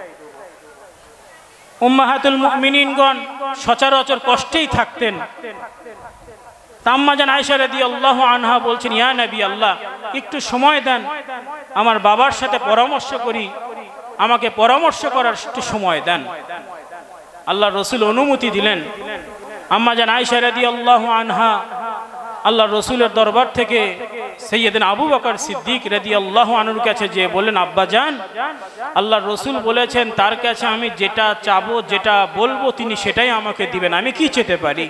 Speaker 1: উম্মাহাতুল মুমিনিনগণ সচরাচর কষ্টেই থাকতেন। আম্মা জান আয়েশা রাদিয়াল্লাহু আনহা বলছেন, ইয়া নবী আল্লাহ, একটু সময় দেন, আমার বাবার সাথে পরামর্শ করি, আমাকে পরামর্শ করার একটু সময় দেন। আল্লাহর রসুল অনুমতি দিলেন। আম্মা জান আয়েশা রাদিয়াল্লাহু আনহা আল্লাহর রসুলের দরবার থেকে সাইয়েদনা আবু বকর সিদ্দিক রাদিয়াল্লাহু আনহুর কাছে যে বললেন, আব্বা জান, আল্লাহর রসুল বলেছেন তার কাছে আমি যেটা চাবো, যেটা বলবো, তিনি সেটাই আমাকে দিবেন, আমি কি চেতে পারি?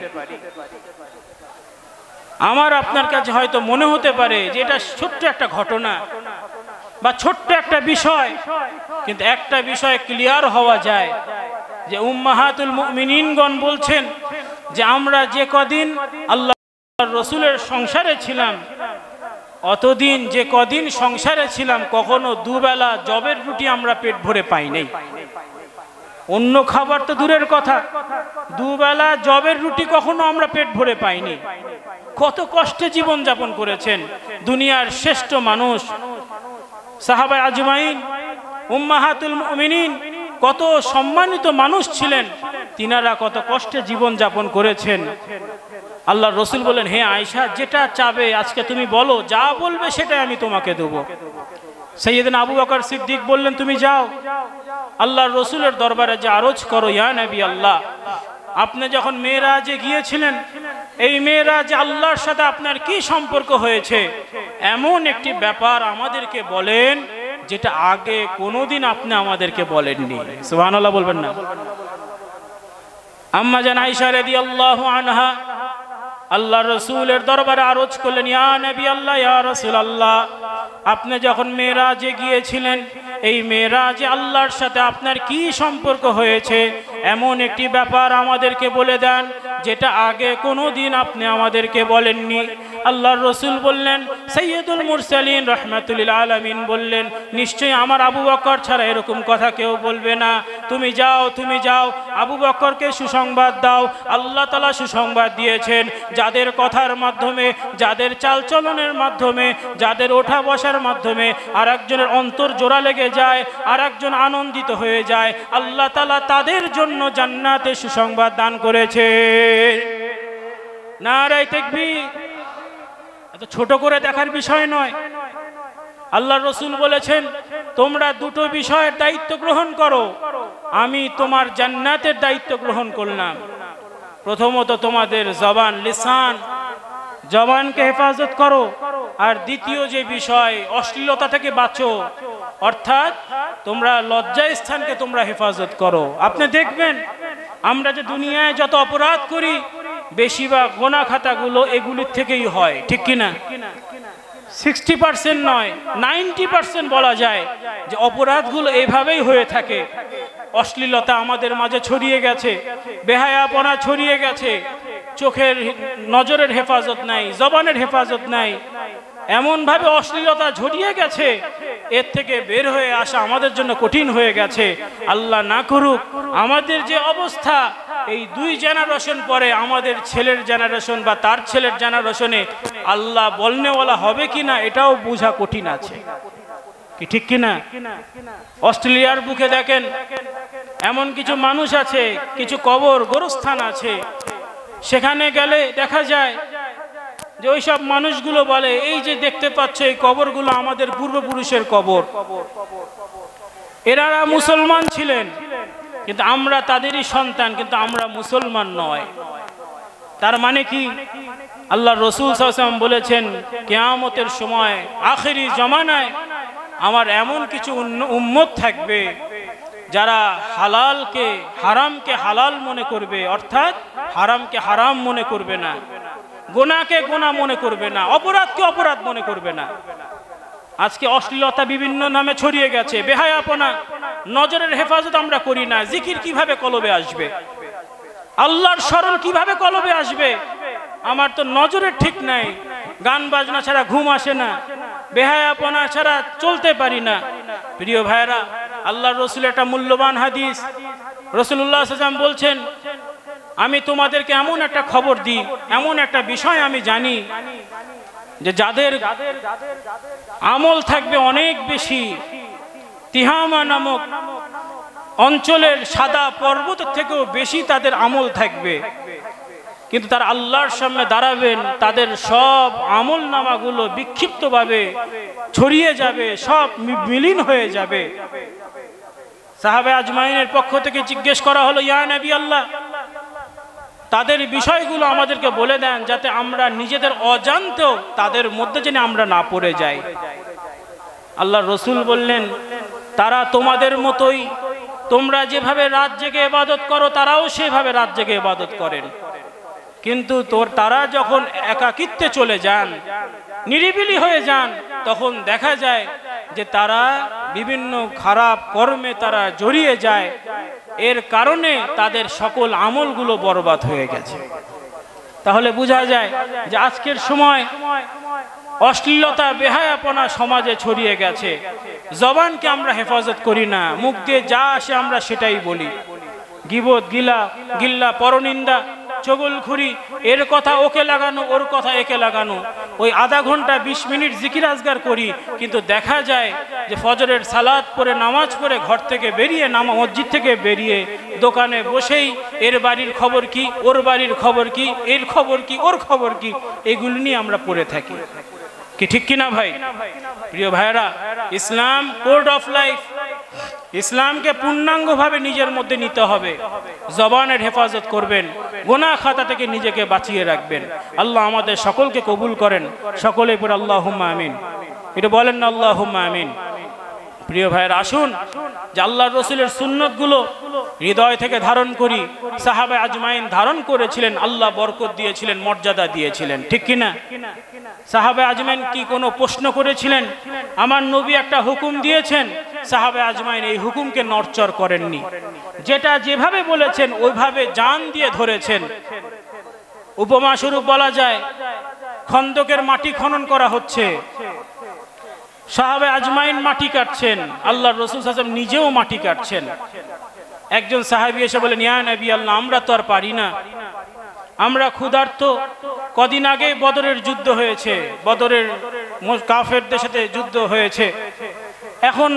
Speaker 1: আমার আপনার কাছে হয়তো মনে হতে পারে যে এটা ছোট্ট একটা ঘটনা বা ছোট্ট একটা বিষয়, কিন্তু একটা বিষয় ক্লিয়ার হওয়া যায় যে উম্মাহাতুল মুমিনিনগণ বলছেন যে আমরা যে কদিন আল্লাহ রসুলের সংসারে ছিলাম, অতদিন যে কদিন সংসারে ছিলাম, কখনো দুবেলা জবের রুটি আমরা পেট ভরে পাই নাই। অন্য খাবার তো দূরের কথা, দুবেলা জবের রুটি কখনো আমরা পেট ভরে পাইনি। কত কষ্টে জীবন যাপন করেছেন দুনিয়ার শ্রেষ্ঠ মানুষ সাহাবা আজমাইন, উম্মাহাতুল মুমিনিন, কত সম্মানিত মানুষ ছিলেন, তিনারা কত কষ্টে জীবন যাপন করেছেন। আল্লাহর রসুল বলেন, হে আয়েশা, যেটা চাবে আজকে তুমি বলো, যা বলবে সেটাই আমি তোমাকে দেব। সাইয়েদনা আবু বকর সিদ্দিক বললেন, তুমি যাও আল্লাহর রসুলের দরবারে যে আরজ করো, ইয়া নবী আল্লাহ, আপনি যখন মেরাজে গিয়েছিলেন, এই মেরাজে আল্লাহর সাথে আপনার কি সম্পর্ক হয়েছে, এমন একটি ব্যাপার আমাদেরকে বলেন যেটা আগে কোনোদিন আপনি আমাদেরকে বলেননি। সুবহানাল্লাহ বলবেন না? আম্মা জান আয়েশা রাদিয়াল্লাহু আনহা আল্লাহর রসুলের দরবারে আরজ করলেন, ইয়া নবী আল্লাহ, ইয়া রাসূলুল্লাহ, আপনি যখন মেরাজে গিয়েছিলেন, এই মেরাজে আল্লাহর সাথে আপনার কি সম্পর্ক হয়েছে, এমন একটি ব্যাপার আমাদেরকে বলে দেন যেটা আগে কোনোদিন আপনি আমাদেরকে বলেননি। আল্লাহর রসুল বললেন, সাইয়্যিদুল মুরসালিন রাহমাতুল লিল আলামিন বললেন, নিশ্চয়ই আমার আবু বকর ছাড়া এরকম কথা কেউ বলবে না। তুমি যাও, তুমি যাও, আবু বকরকে সুসংবাদ দাও। আল্লাহ তাআলা সুসংবাদ দিয়েছেন, যাদের কথার মাধ্যমে, যাদের চালচলনের মাধ্যমে, যাদের ওঠা বসার মাধ্যমে আর একজনের অন্তর জোড়া লেগে যায়, আর একজন আনন্দিত হয়ে যায়, আল্লাহ তাআলা তাদের জন্য জান্নাতে সুসংবাদ দান করেছে। নারে তাকবীর। এত ছোট করে দেখার বিষয় নয়। আল্লাহর রাসূল বলেছেন, তোমরা দুটো বিষয়ের দায়িত্ব গ্রহণ করো, আমি তোমার জান্নাতের দায়িত্ব গ্রহণ করলাম। প্রথমত তোমাদের জবান, লিসান, জবানকে হেফাজত করো। আর দ্বিতীয় যে বিষয়, অশ্লীলতা থেকে বাঁচো, অর্থাৎ তোমরা লজ্জা স্থানকে তোমরা হেফাজত করো। আপনি দেখবেন আমরা যে দুনিয়ায় যত অপরাধ করি, বেশিরভাগ গোনা খাতাগুলো এগুলির থেকেই হয়, ঠিক কিনা? সিক্সটি পার্সেন্ট নয়, নাইনটি পার্সেন্ট বলা যায় যে অপরাধগুলো এইভাবেই হয়ে থাকে। অশ্লীলতা আমাদের মাঝে ছড়িয়ে গেছে, বেহায়াপনা ছড়িয়ে গেছে, চোখের নজরের হেফাজত নাই, জবানের হেফাজত নাই, এমনভাবে অশ্লীলতা ছড়িয়ে গেছে, এর থেকে বের হয়ে আসা আমাদের জন্য কঠিন হয়ে গেছে। আল্লাহ না করুক আমাদের যে অবস্থা, এই দুই জেনারেশন পরে আমাদের ছেলের জেনারেশন বা তার ছেলের জেনারেশনে আল্লাহ বলনেওয়ালা হবে কিনা এটাও বোঝা কঠিন আছে, কি ঠিক কিনা? অস্ট্রেলিয়ার বুকে দেখেন এমন কিছু মানুষ আছে, কিছু কবর গোরস্থান আছে, সেখানে গেলে দেখা যায় যে ওই সব মানুষগুলো বলে, এই যে দেখতে পাচ্ছ এই কবরগুলো আমাদের পূর্বপুরুষের কবর, এনারা মুসলমান ছিলেন কিন্তু আমরা তাদেরই সন্তান, কিন্তু আমরা মুসলমান নয়। তার মানে কি? আল্লাহর রাসূল সাল্লাল্লাহু আলাইহি ওয়াসাল্লাম বলেছেন, কিয়ামতের সময় আখেরি জমানায় আমার এমন কিছু উম্মত থাকবে যারা হালালকে হারামকে হালাল মনে করবে, অর্থাৎ হারামকে হারাম মনে করবে না, গুনাহকে গুনাহ মনে করবে না, অপরাধকে অপরাধ মনে করবে না। আজকে অশ্লীলতা বিভিন্ন নামে ছড়িয়ে গেছে, বেহায়াপনা, নজরের হেফাজত আমরা করি না। জিকির কিভাবে কলবে আসবে? আল্লাহর স্মরণ কিভাবে কলবে আসবে? আমার তো নজরের ঠিক নাই, গান বাজনা ছাড়া ঘুম আসে না, বেহায়াপনা ছাড়া চলতে পারি না। প্রিয় ভাইরা, আল্লাহর রাসূলের একটা মূল্যবান হাদিস, রাসূলুল্লাহ সাল্লাল্লাহু আলাইহি ওয়াসাল্লাম বলছেন, আমি তোমাদেরকে এমন একটা খবর দিই, এমন একটা বিষয় আমি জানি যে যাদের আমল থাকবে অনেক বেশি, তিহামা নামক অঞ্চলের সাদা পর্বতের থেকেও বেশি তাদের আমল থাকবে, কিন্তু তারা আল্লাহর সামনে দাঁড়াবেন, তাদের সব আমল নামাগুলো বিক্ষিপ্তভাবে ছড়িয়ে যাবে, সব বিলীন হয়ে যাবে। সাহাবে আজমাইনের পক্ষ থেকে জিজ্ঞেস করা হলো, ইয়া নবী আল্লাহ, তাদের বিষয়গুলো আমাদেরকে বলে দেন যাতে আমরা নিজেদের অজান্তেও তাদের মধ্যে যেন আমরা না পড়ে যাই। আল্লাহর রাসূল বললেন, তারা তোমাদের মতোই, তোমরা যেভাবে রাত জেগে ইবাদত করো তারাও সেভাবে রাত জেগে ইবাদত করেন, কিন্তু তোর তারা যখন একাকিত্বে চলে যান, নিরিবিলি হয়ে যান, তখন দেখা যায় যে তারা বিভিন্ন খারাপ কর্মে তারা জড়িয়ে যায়, এর কারণে তাদের সকল আমলগুলো বরবাদ হয়ে গেছে। তাহলে বোঝা যায় যে আজকের সময় অশ্লীলতা, বেহায়াপনা সমাজে ছড়িয়ে গেছে। জবানকে আমরা হেফাজত করি না, মুখ দিয়ে যা আসে আমরা সেটাই বলি। গীবত, গিলা গিল্লা, পরনিন্দা, চগলখুরি, এর কথা ওকে লাগানো, ওর কথা একে লাগানো। ওই আধা ঘন্টা বিশ মিনিট জিকির আজগার করি, কিন্তু দেখা যায় যে ফজরের সালাত পড়ে নামাজ পড়ে ঘর থেকে বেরিয়ে, নামা মসজিদ থেকে বেরিয়ে দোকানে বসেই এর বাড়ির খবর কি, ওর বাড়ির খবর কি, এর খবর কি, ওর খবর কি, এগুলো নিয়ে আমরা পড়ে থাকি, কি ঠিক কিনা ভাই? প্রিয় ভাইরা, ইসলাম কোড অফ লাইফ, ইসলামকে পূর্ণাঙ্গভাবে নিজের মধ্যে নিতে হবে। জবানের হেফাজত করবেন, গুনাহ খাতা থেকে নিজেকে বাঁচিয়ে রাখবেন। আল্লাহ আমাদের সকলকে কবুল করেন, সকলে পড়ে আল্লাহুম্মা আমিন। এটা বলেন না আল্লাহুম্মা আমিন। প্রিয় ভাইয়ের, আসুন যে আল্লাহর রাসূলের সুন্নতগুলো হৃদয় থেকে ধারণ করি। সাহাবা আজমাইন ধারণ করেছিলেন, আল্লাহ বরকত দিয়েছিলেন, মর্যাদা দিয়েছিলেন, ঠিক কিনা? সাহাবা আজমাইন কি কোনো প্রশ্ন করেছিলেন? আমার নবী একটা হুকুম দিয়েছেন, সাহাবা আজমাইন এই হুকুমকে নড়চড় করেননি, যেটা যেভাবে বলেছেন ওইভাবে জান দিয়ে ধরেছেন। উপমা স্বরূপ বলা যায়, খন্দকের মাটি খনন করা হচ্ছে, সাহাবে আজমাইন মাটি কাটছেন, আল্লাহর রাসূল সাল্লাল্লাহু আলাইহি ওয়াসাল্লাম নিজেও মাটি কাটছেন। একজন সাহাবী এসে বলেন, ইয়া নবী আল্লাহ, আমরা তো আর পারি না, আমরা ক্ষুধার্ত। কদিন আগে বদরের যুদ্ধ হয়েছে, বদরের কাফেরদের সাথে যুদ্ধ হয়েছে, এখন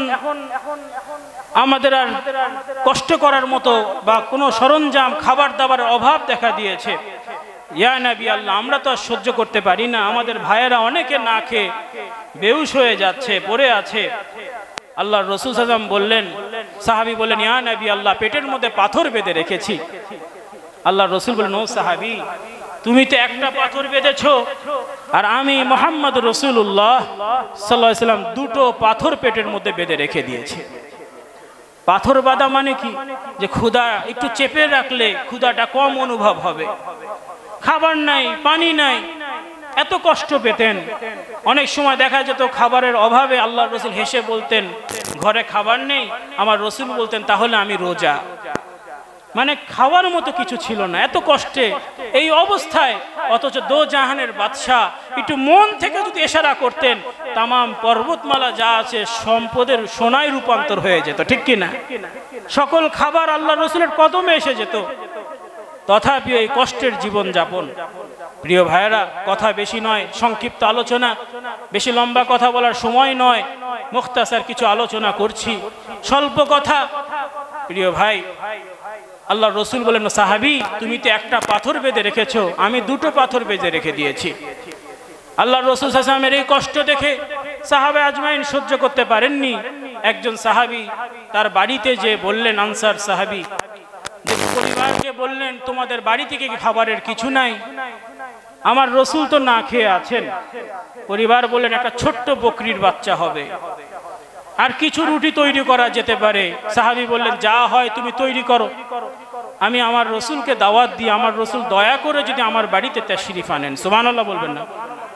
Speaker 1: আমাদের আর কষ্ট করার মতো বা কোনো সরঞ্জাম, খাবার দাবারের অভাব দেখা দিয়েছে। ইয়া নবী আল্লাহ, আমরা তো আর সহ্য করতে পারি না, আমাদের ভাইয়েরা অনেকে না খেয়ে বেহুশ হয়ে যাচ্ছে, পড়ে আছে। আল্লাহ রসুল সাল্লাম বললেন, সাহাবী বললেন, ইয়া নবী আল্লাহ, পেটের মধ্যে পাথর বেঁধে রেখেছি। আল্লাহ রসুল বললেন, ও সাহাবী, তুমি তো একটা পাথর বেঁধেছ, আর আমি মুহাম্মদ রাসূলুল্লাহ সাল্লাল্লাহু আলাইহি সাল্লাম দুটো পাথর পেটের মধ্যে বেঁধে রেখে দিয়েছি। পাথর বাঁধা মানে কি? যে ক্ষুধা একটু চেপে রাখলে ক্ষুধাটা কম অনুভব হবে। খাবার নাই, পানি নাই, এত কষ্ট পেতেন। অনেক সময় দেখা যেত খাবারের অভাবে আল্লাহ রসুল হেসে বলতেন, ঘরে খাবার নেই। আমার রসুল বলতেন, তাহলে আমি রোজা। মানে খাওয়ার মতো কিছু ছিল না, এত কষ্টে এই অবস্থায়। অথচ দো জাহানের বাদশাহ একটু মন থেকে যদি ইশারা করতেন, তামাম পর্বতমালা যা আছে সম্পদের সোনায় রূপান্তর হয়ে যেত, ঠিক কি না? সকল খাবার আল্লাহ রসুলের কদমে এসে যেত। তথাপি এই কষ্টের জীবন যাপন। প্রিয় ভাইয়েরা, কথা বেশি নয়, সংক্ষিপ্ত আলোচনা, বেশি লম্বা কথা বলার সময় নয়, মুখতাসার কিছু আলোচনা করছি, স্বল্প কথা। প্রিয় ভাই, আল্লাহ রসুল বলেন, সাহাবী, তুমি তো একটা পাথর বেঁধে রেখেছো, আমি দুটো পাথর বেঁধে রেখে দিয়েছি। আল্লাহ রসুল সাল্লাল্লাহু আলাইহি ওয়াসাল্লামের এই কষ্ট দেখে সাহাবা আজমাইন সহ্য করতে পারেননি। একজন সাহাবী তার বাড়িতে যে বললেন, আনসার সাহাবী, যে পরিবারকে বললেন, তোমাদের বাড়ি থেকে কি খাবারের কিছু নাই? আমার রসুল তো না খেয়ে আছেন। পরিবার বললেন, একটা ছোট্ট বকরির বাচ্চা হবে, আর কিছু রুটি তৈরি করা যেতে পারে। সাহাবী বললেন, যা হয় তুমি তৈরি করো, আমি আমার রসুলকে দাওয়াত দিই, আমার রসুল দয়া করে যদি আমার বাড়িতে তাশরিফ আনেন। সুবহানাল্লাহ বলবেন না?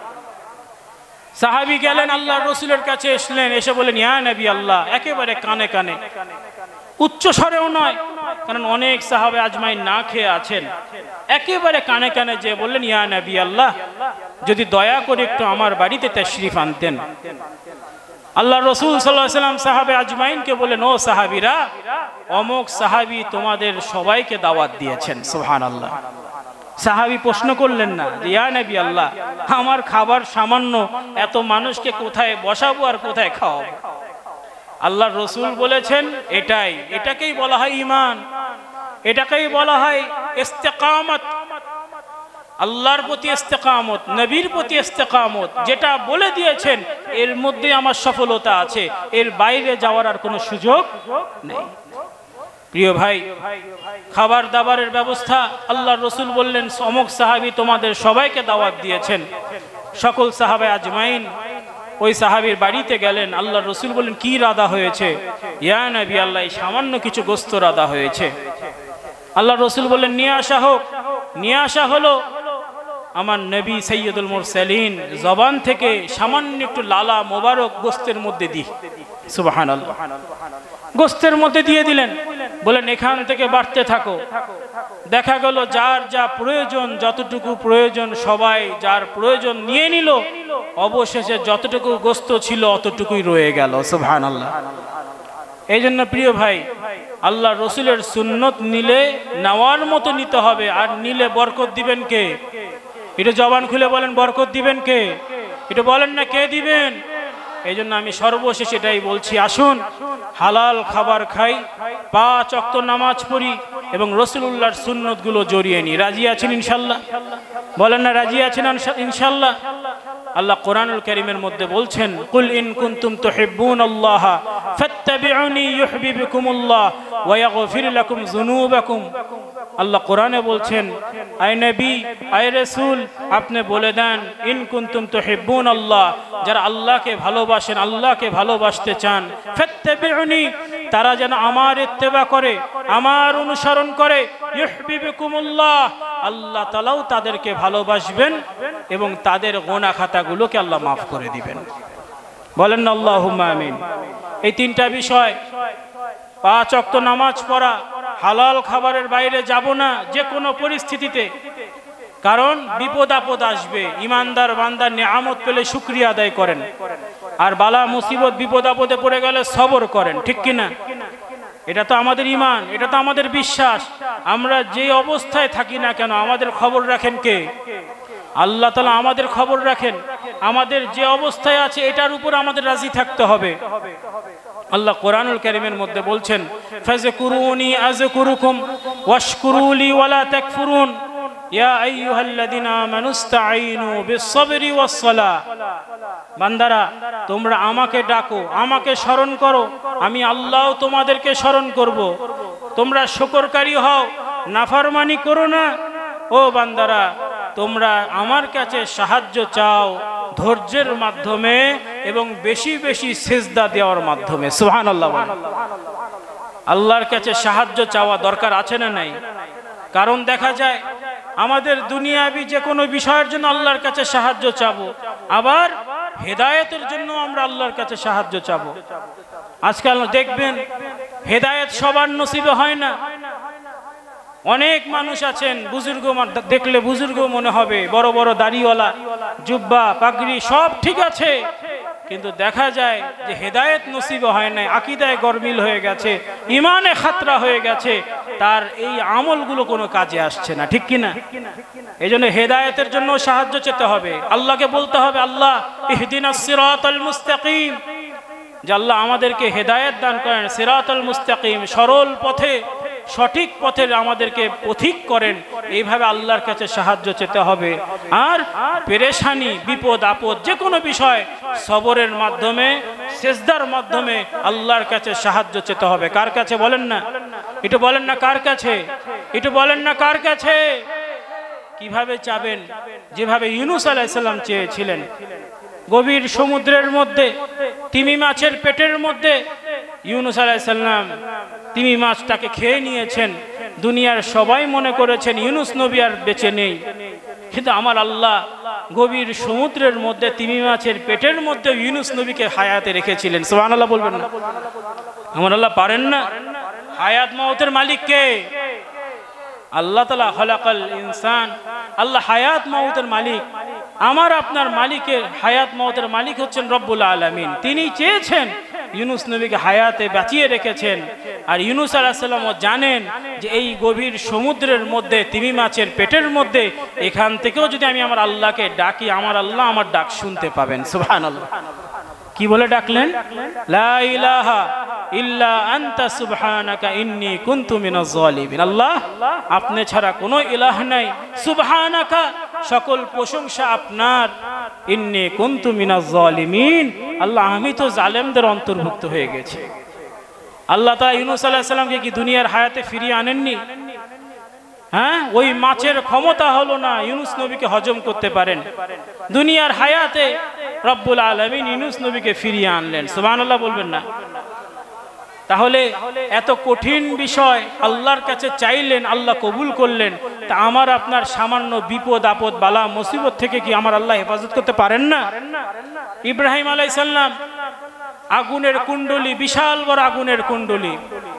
Speaker 1: সাহাবী গেলেন, আল্লাহর রসুলের কাছে এসলেন, এসে বলেন, ইয়া নবী আল্লাহ, একেবারে কানে কানে, উচ্চ স্বরেও নয়, কারণ অনেক সাহাবে আজমাইন না খেয়ে আছেন। একেবারে কানে কানে যে বললেন, ইয়া নবী আল্লাহ, যদি দয়া করে একটু আমার বাড়িতে তাশরিফ আনতেন। আল্লাহ রসুল সাল্লাল্লাহু আলাইহি ওয়াসাল্লাম সাহাবে আজমাইনকে বলেন, ও সাহাবীরা, অমুক সাহাবী তোমাদের সবাইকে দাওয়াত দিয়েছেন। সুবহানাল্লাহ। সাহাবী প্রশ্ন করলেন না, ইয়া নবী আল্লাহ, আমার খাবার সামান্য, এত মানুষকে কোথায় বসাবো আর কোথায় খাওয়াবো? আল্লাহ রসুল বলেছেন, এটাই, এটাকেই বলা হয় ঈমান, এটাকেই বলা হয় ইস্তেকামত। আল্লাহর প্রতি ইস্তেকামত, নবীর প্রতি ইস্তেকামত। যেটা বলে দিয়েছেন এর মধ্যে আমার সফলতা আছে, এর বাইরে যাওয়ার আর কোনো সুযোগ নেই। প্রিয় ভাই, খাবার দাবারের ব্যবস্থা আল্লাহর রসুল বললেন, অমুক সাহাবী তোমাদের সবাইকে দাওয়াত দিয়েছেন। সকল সাহাবা আজমাইন ওই সাহাবীর বাড়িতে গেলেন। আল্লাহর রসুল বললেন, কি রাদা হয়েছে? ইয়া নবী আল্লাহ, সামান্য কিছু গোস্ত রাদা হয়েছে। আল্লাহর রসুল বললেন, নিয়ে আসা হোক। নিয়ে আসা হলো। আমার নবী সৈয়দুল মুরসালিন জবান থেকে সামান্য একটু লালা মোবারক গোস্তের মধ্যে দিই। সুবহানাল্লাহ। গোস্তের মধ্যে দিয়ে দিলেন, বলেন, এখান থেকে বাড়তে থাকো। দেখা গেল যার যা প্রয়োজন, যতটুকু প্রয়োজন সবাই যার প্রয়োজন নিয়ে নিল। অবশেষে যতটুকু গোস্ত ছিল অতটুকুই রয়ে গেল। সুবহানাল্লাহ। এই জন্য প্রিয় ভাই, আল্লাহ রসুলের সুন্নত নিলে নেওয়ার মতো নিতে হবে। আর নিলে বরকত দিবেন কে? এটা জবান খুলে বলেন, বরকত দিবেন কে? এটা বলেন না, কে দিবেন? এই জন্য আমি সর্বশেষ এটাই বলছি, আসুন হালাল খাবার খাই, পাঁচ ওয়াক্ত নামাজ পড়ি এবং রাসূলুল্লাহর সুন্নতগুলো জড়িয়ে নিই। রাজি আছেন ইনশাআল্লাহ? বলেন না, রাজি আছেন ইনশাআল্লাহ? আল্লাহ কোরআনুল কারীমের মধ্যে বলছেন, কুল ইন কুনতুম তুহিব্বুনাল্লাহ ফাত্তাবিউনি ইউহিব্বুকুমুল্লাহ ওয়া ইয়াগফির লাকুম যুনুবাকুম। আল্লাহ কোরআনে বলছেন, আয় নবী, আয় রাসূল, আপনি বলে দেন, ইন কুনতুম তুহিব্বুনাল্লাহ, যারা আল্লাহকে ভালোবাসেন, আল্লাহকে ভালোবাসতে চান, ফাত্তাবিউনি, তারা যেন আমার ইত্তেবা করে, আমার অনুসরণ করে, ইউহিব্বুকুমুল্লাহ, আল্লাহ তাআলাও তাদেরকে ভালোবাসবেন এবং তাদের গুনাহ খাতাগুলোকে আল্লাহ মাফ করে দিবেন। বলেন না আল্লাহুম্মা আমিন। এই তিনটা বিষয়, পাঁচ ওয়াক্ত নামাজ পড়া, হালাল খাবারের বাইরে যাব না যে কোনো পরিস্থিতিতে, কারণ বিপদ আপদ আসবে। ইমানদার বান্দা নিয়ামত পেলে শুকরিয়া আদায় করেন, আর বালা মুসিবত বিপদ আপদে পড়ে গেলে সবর করেন, ঠিক কিনা? এটা তো আমাদের ঈমান, এটা তো আমাদের বিশ্বাস। আমরা যে অবস্থায় থাকি না কেন, আমাদের খবর রাখেন কে? আল্লাহ তাআলা আমাদের খবর রাখেন। আমাদের যে অবস্থায় আছে এটার উপর আমাদের রাজি থাকতে হবে। আল্লাহ কোরআনুল কারীমের মধ্যে বলছেন, ফাযকুরুনি আযকুরুকুম ওয়াশকুরুলি ওয়ালা তাকফুরুন। ইয়া আইয়ুহাল্লাযিনা আমানুস্তাঈনু বিস-সাবরি ওয়াস-সালাহ, বান্দারা তোমরা আমাকে ডাকো, আমাকে স্মরণ করো, আমি আল্লাহ তোমাদেরকে স্মরণ করব। তোমরা শুকরকারী হও, নাফরমানি করো না। ও বান্দারা তোমরা আমার কাছে সাহায্য চাও ধৈর্যের মাধ্যমে এবং বেশি বেশি সিজদা দেওয়ার মাধ্যমে। সুবহানাল্লাহ। আল্লাহর কাছে সাহায্য চাওয়া দরকার আছে না নাই? কারণ দেখা যায় আমাদের দুনিয়াবি যে কোনো বিষয়ের জন্য আল্লাহর কাছে সাহায্য চাবো, আবার হেদায়েতের জন্য আমরা আল্লাহর কাছে সাহায্য চাবো। আজকাল দেখবেন হেদায়েত সবার নসিবে হয় না। অনেক মানুষ আছেন বুজুর্গ, দেখলে বুজুর্গ মনে হবে, বড় বড় দাড়িওয়ালা, জুব্বা পাগড়ি সব ঠিক আছে, কিন্তু দেখা যায় যে হেদায়েত নসিবে হয় নাই, আকীদায় গরমিল হয়ে গেছে, ইমানে খাতরা হয়ে গেছে, তার এই আমলগুলো কোনো কাজে আসছে না। ঠিক কিনা? এই জন্য হেদায়েতের জন্য সাহায্য চেতে হবে, আল্লাহকে বলতে হবে আল্লাহ ইহদিনাস সিরাতাল মুস্তাকিম, যে আল্লাহ আমাদেরকে হেদায়েত দান করেন, সিরাতাল মুস্তাকিম, সরল পথে সঠিক পথের আমাদেরকে পথিক করেন। এইভাবে আল্লাহর কাছে সাহায্য চেতে হবে। আর পেরেশানি, বিপদ আপদ যে কোনো বিষয় সবরের মাধ্যমে, সিজদার মাধ্যমে আল্লাহর কাছে সাহায্য চেতে হবে। কার কাছে বলেন না? একটু বলেন না কার কাছে? একটু বলেন না কার কাছে? কিভাবে চাবেন? যেভাবে ইউনূস আলাইহিস সালাম চেয়েছিলেন। গভীর সমুদ্রের মধ্যে তিমি মাছের পেটের মধ্যে ইউনূস আলাইহিস সালাম তিমি মাছটাকে খেয়ে নিয়েছেন। দুনিয়ার সবাই মনে করেছেন ইউনূস নবী আর বেঁচে নেই, কিন্তু আমার আল্লাহ গভীর সমুদ্রের মধ্যে তিমি মাছের পেটের মধ্যে ইউনূস নবীকে হায়াতে রেখেছিলেন। সুবহানাল্লাহ বলবেন না? আমার আল্লাহ পারেন না? হায়াত মওতের মালিক কে? আল্লাহ তাআলা খালাকাল ইনসান। আল্লাহ হায়াত মওতের মালিক। আমার আপনার মালিকের হায়াত মওতের মালিক হচ্ছেন রব্বুল আলামিন। তিনি চেয়েছেন ইউনূস নবীকে হায়াতে বাঁচিয়ে রেখেছেন। আর ইউনূস আলাইহিস সালামও জানেন যে এই গভীর সমুদ্রের মধ্যে তিমি মাছের পেটের মধ্যে এখান থেকেও যদি আমি আমার আল্লাহকে ডাকি, আমার আল্লাহ আমার ডাক শুনতে পাবেন। সুবহানাল্লাহ। কি বলে ডাকলেন? লা ইলাহা ইল্লা আনতা সুবহানাকা ইন্নী কুনতু মিনাজ জালিমিন। আল্লাহ আপনি ছাড়া কোনো ইলাহ নাই, সুবহানাকা সকল প্রশংসা আপনার, ইন্নী কুনতু মিনাজ জালিমিন আল্লাহ আমি তো জালেমদের অন্তর্ভুক্ত হয়ে গেছি। আল্লাহ তাআলা ইউনূস আলাইহিস সালামকে কি দুনিয়ার হায়াতে ফিরিয়ে আনেননি? হ্যাঁ, ওই মাছের ক্ষমতা হলো না ইউনূস নবীকে হজম করতে পারেন। দুনিয়ার হায়াতে রব্বুল আলামিন ইউনূস নবীকে ফিরিয়ে আনলেন। সুবহানাল্লাহ বলবেন না? তাহলে এত কঠিন বিষয় আল্লাহর কাছে চাইলেন, আল্লাহ কবুল করলেন। তা আমার আপনার সামান্য বিপদ আপদ বালা মুসিবত থেকে কি আমার আল্লাহ হেফাজত করতে পারেন না? ইব্রাহিম আলাইহিস সালাম আগুনের কুণ্ডলী, বিশাল বড় আগুনের কুণ্ডলী,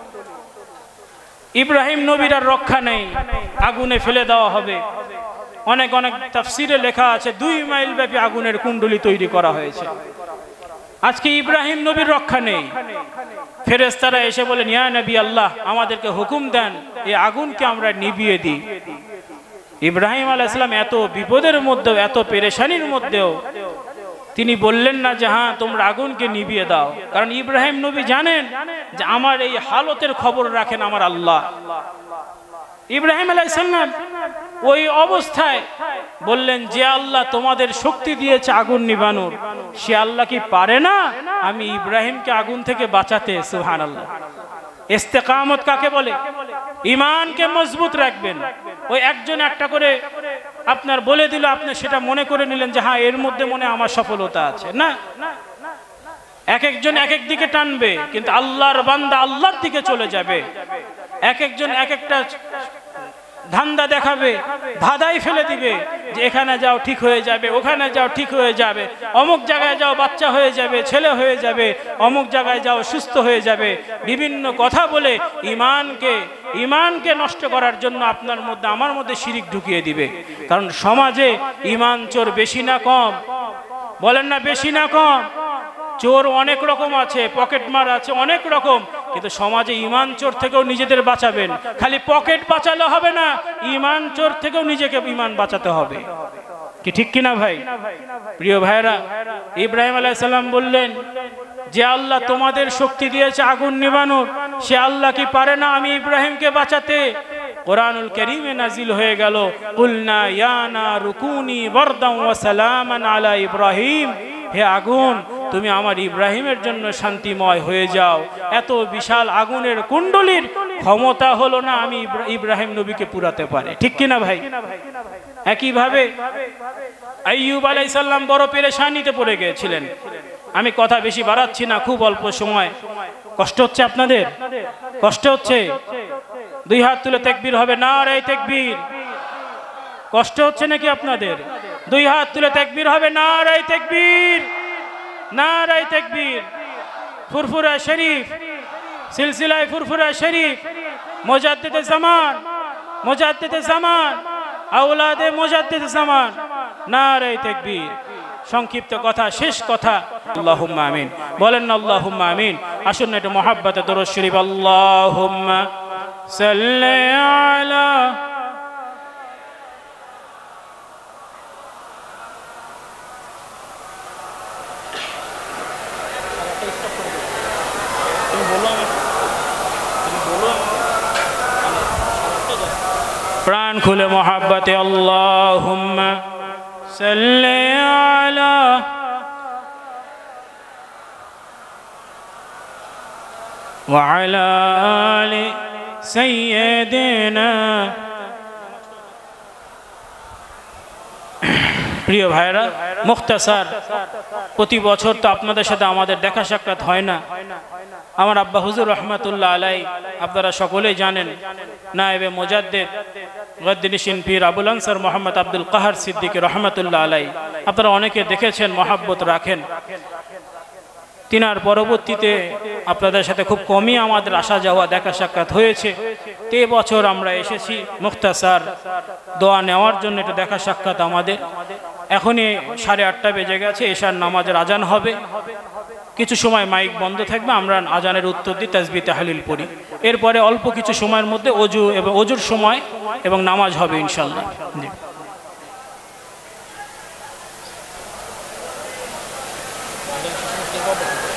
Speaker 1: ইব্রাহিম নবীর আর রক্ষা নেই, আগুনে ফেলে দেওয়া হবে। অনেক অনেক তাফসিরে লেখা আছে দুই মাইল ব্যাপী আগুনের কুণ্ডলী তৈরি করা হয়েছে। আজকে ইব্রাহিম নবীর রক্ষা নেই। ফেরেশতারা এসে বলেন, ইয়া নবী আল্লাহ আমাদেরকে হুকুম দেন এই আগুনকে আমরা নিভিয়ে দিই। ইব্রাহিম আলাইহিস সালাম এত বিপদের মধ্যেও, এত পেরেশানির মধ্যেও তিনি বললেন না যে হ্যাঁ তোমরা আগুনকে নিভিয়ে দাও, কারণ ইব্রাহিম নবী জানেন যে আমার এই হালতের খবর রাখেন আমার আল্লাহ। ইব্রাহিম আলাইহিস সালাম ওই অবস্থায় বললেন, যে আল্লাহ তোমাদের শক্তি দিয়েছে আগুন নিভানোর, সে আল্লাহ কি পারে না আমি ইব্রাহিমকে আগুন থেকে বাঁচাতে? সুবহানাল্লাহ। ইস্তেকামত কাকে বলে? ঈমানকে মজবুত রাখবেন। ওই একজন একটা করে আপনার বলে দিল, আপনি সেটা মনে করে নিলেন যে হ্যাঁ এর মধ্যে মনে আমার সফলতা আছে। না, এক একজন এক এক দিকে টানবে, কিন্তু আল্লাহর বান্দা আল্লাহর দিকে চলে যাবে। এক একজন এক একটা ধান্দা দেখাবে, ধাঁধাই ফেলে দিবে যে এখানে যাও ঠিক হয়ে যাবে, ওখানে যাও ঠিক হয়ে যাবে, অমুক জায়গায় যাও বাচ্চা হয়ে যাবে, ছেলে হয়ে যাবে, অমুক জায়গায় যাও সুস্থ হয়ে যাবে। বিভিন্ন কথা বলে ইমানকে ইমানকে নষ্ট করার জন্য আপনার মধ্যে আমার মধ্যে শিরিক ঢুকিয়ে দিবে। কারণ সমাজে ইমান চোর বেশি না কম? বলেন না বেশি না কম? চোর অনেক রকম আছে, পকেটমার আছে, অনেক রকম, কিন্তু সমাজে ইমান চোর থেকেও নিজেদের বাঁচাবেন। খালি পকেট বাঁচালে হবে না, ইমান চোর থেকেও নিজেকে ইমান বাঁচাতে হবে। কি ঠিক কিনা ভাই? প্রিয় ভাইরা, ইব্রাহিম আলাইহিস সালাম বললেন, যে আল্লাহ তোমাদের শক্তি দিয়েছে আগুন নিভানোর, সে আল্লাহ কি পারে না আমি ইব্রাহিমকে বাঁচাতে? কোরআনুল কারীমে নাজিল হয়ে গেল, কুলনা ইয়া নারু কুনি বারদান ওয়া সালামান আলা ইব্রাহিম, হে আগুন তুমি আমার ইব্রাহিমের জন্য শান্তিময় হয়ে যাও। এত বিশাল আগুনের কুণ্ডলীর ক্ষমতা হলো না আমি ইব্রাহিম নবীকে পুরাতে পারে, ঠিক কিনা ভাই? একইভাবে আইয়ুব আলাইহিস সালাম বড় পেরেশানিতে পড়ে গিয়েছিলেন। আমি কথা বেশি বাড়াচ্ছি না, খুব অল্প সময়। কষ্ট হচ্ছে আপনাদের? কষ্ট হচ্ছে? দুই হাত তুলে তাকবীর হবে, নারে তাকবীর। কষ্ট হচ্ছে নাকি আপনাদের? দুই হাত তুলে তাকবীর হবে, নারে তাকবীর, নারে তাকবীর। ফুরফুরা শরীফ, সিলসিলায় ফুরফুরা শরীফ, মুজাদ্দিদে জামান, মুজাদ্দিদে জামান, আওলাদে মুজাদ্দিদে জামান, নারে তাকবীর। সংক্ষিপ্ত কথা, শেষ কথা, আল্লাহুম্মা আমিন বলেন না, আল্লাহুম্মা আমিন। আসুন একটু মুহাব্বতে দরুদ শরীফ, আল্লাহুম্মা সাল্লি আলা প্রাণ খুলে মুহাব্বতে আল্লাহুম্মা সাল্লি আলা ওয়া আলা আলি সাইয়্যিদিনা। প্রিয় ভাইরা, মুখতাসার, প্রতি বছর তো আপনাদের সাথে আমাদের দেখা সাক্ষাৎ হয় না। আমার আব্বা হুজুর রহমাতুল্লাহ আলাই, আপনারা সকলেই জানেন, নায়েবে মুজাদ্দিদ গদ্দিনিশিন পীর আবুল আনসার মোহাম্মদ আব্দুল কাহার সিদ্দিকী রহমাতুল্লাহ আলাই, আপনারা অনেকে দেখেছেন, মহাব্বত রাখেন। তিনার পরবর্তীতে আপনাদের সাথে খুব কমই আমাদের আসা যাওয়া দেখা সাক্ষাৎ হয়েছে। তে বছর আমরা এসেছি মুখতাসার দোয়া নেওয়ার জন্য, এটা দেখা সাক্ষাৎ আমাদের। এখনই সাড়ে আটটা বেজে গেছে, এশার নামাজের আজান হবে। কিছু সময় মাইক বন্ধ থাকবে, আমরা আজানের উত্তর দিই, তাসবিহ তাহলিল পড়ি। এরপরে অল্প কিছু সময়ের মধ্যে অজু এবং অজুর সময় এবং নামাজ হবে ইনশাল্লাহ। জি।